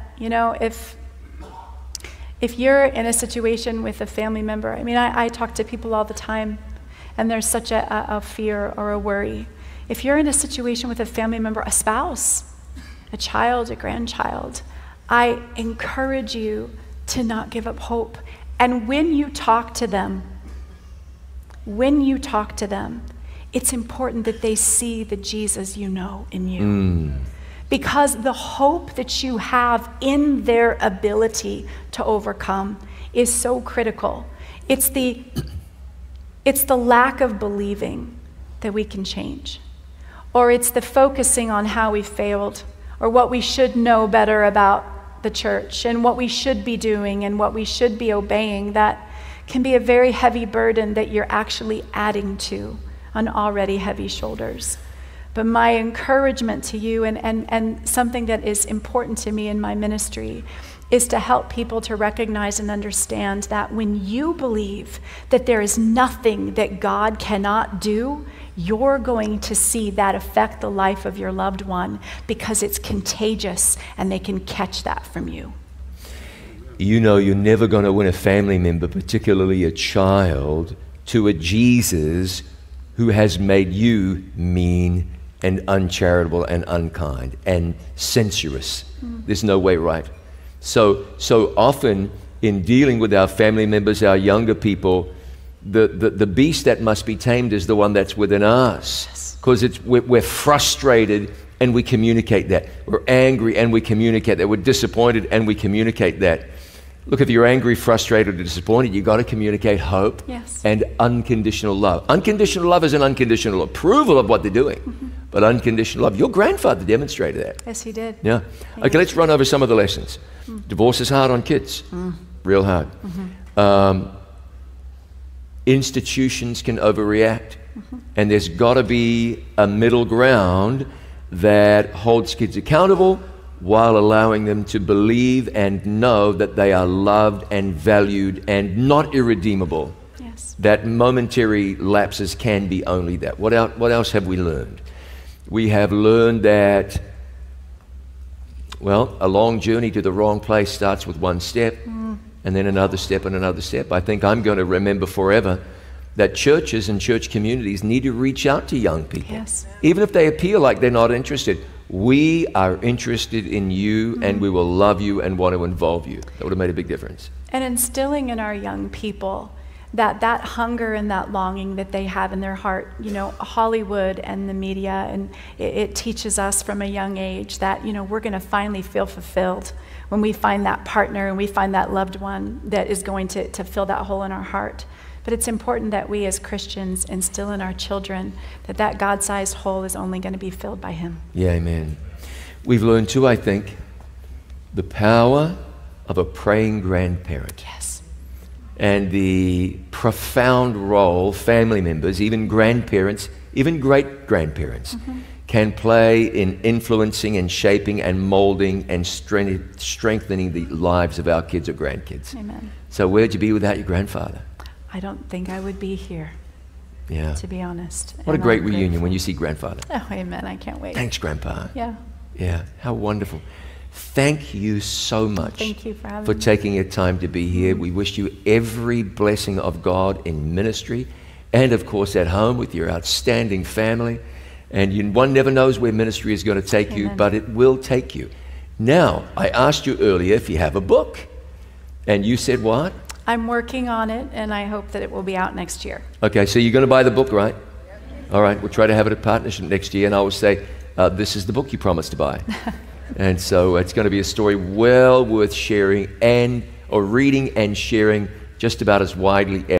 if you're in a situation with a family member, I talk to people all the time, and there's such a fear or a worry. If you're in a situation with a family member, a spouse, a child, a grandchild, I encourage you to not give up hope. And when you talk to them, it's important that they see the Jesus you know in you. Because the hope that you have in their ability to overcome is so critical. It's the lack of believing that we can change. Or it's the focusing on how we failed, or what we should know better about the church, and what we should be doing, and what we should be obeying, that can be a very heavy burden that you're actually adding to on already heavy shoulders. But my encouragement to you, and something that is important to me in my ministry, is to help people to recognize and understand that when you believe that there is nothing that God cannot do, you're going to see that affect the life of your loved one, because it's contagious and they can catch that from you. You know you're never going to win a family member, particularly a child, to a Jesus who has made you mean and uncharitable and unkind and censorious. There's no way right. So often in dealing with our family members, our younger people, the beast that must be tamed is the one that's within us. Because we're frustrated and we communicate that. We're angry and we communicate that. We're disappointed and we communicate that. Look, if you're angry, frustrated, or disappointed, you've got to communicate hope and unconditional love. Unconditional love is an unconditional approval of what they're doing, but unconditional love. Your grandfather demonstrated that. Yes, he did. Yeah. Okay, let's run over some of the lessons. Divorce is hard on kids, real hard. Institutions can overreact, and there's got to be a middle ground that holds kids accountable while allowing them to believe and know that they are loved and valued and not irredeemable. Yes. That momentary lapses can be only that. What else have we learned? We have learned that, well, a long journey to the wrong place starts with one step, and then another step and another step. I think I'm going to remember forever that churches and church communities need to reach out to young people. Yes. Even if they appear like they're not interested. We are interested in you, and we will love you and want to involve you. That would have made a big difference. And instilling in our young people that hunger and that longing that they have in their heart. You know, Hollywood and the media, and it teaches us from a young age that, you know, we're going to finally feel fulfilled when we find that partner and we find that loved one that is going to fill that hole in our heart. But it's important that we as Christians instill in our children that God-sized hole is only going to be filled by Him. Yeah, amen. We've learned too, I think, the power of a praying grandparent. Yes. And the profound role family members, even grandparents, even great-grandparents, can play in influencing and shaping and molding and strengthening the lives of our kids or grandkids. Amen. So where'd you be without your grandfather? I don't think I would be here, to be honest. What a And great I'm reunion grateful. when you see grandfather. Oh, amen. I can't wait. Thanks, Grandpa. Yeah. Yeah, how wonderful. Thank you so much Thank you for having for me. taking your time to be here. We wish you every blessing of God in ministry and, of course, at home with your outstanding family. And one never knows where ministry is going to take you, Amen. but it will take you. Now, I asked you earlier if you have a book, and you said what? I'm working on it, and I hope that it will be out next year. Okay, so you're going to buy the book, right? All right, we'll try to have it a partnership next year, and I will say, this is the book you promised to buy. And so it's going to be a story well worth sharing or reading and sharing just about as widely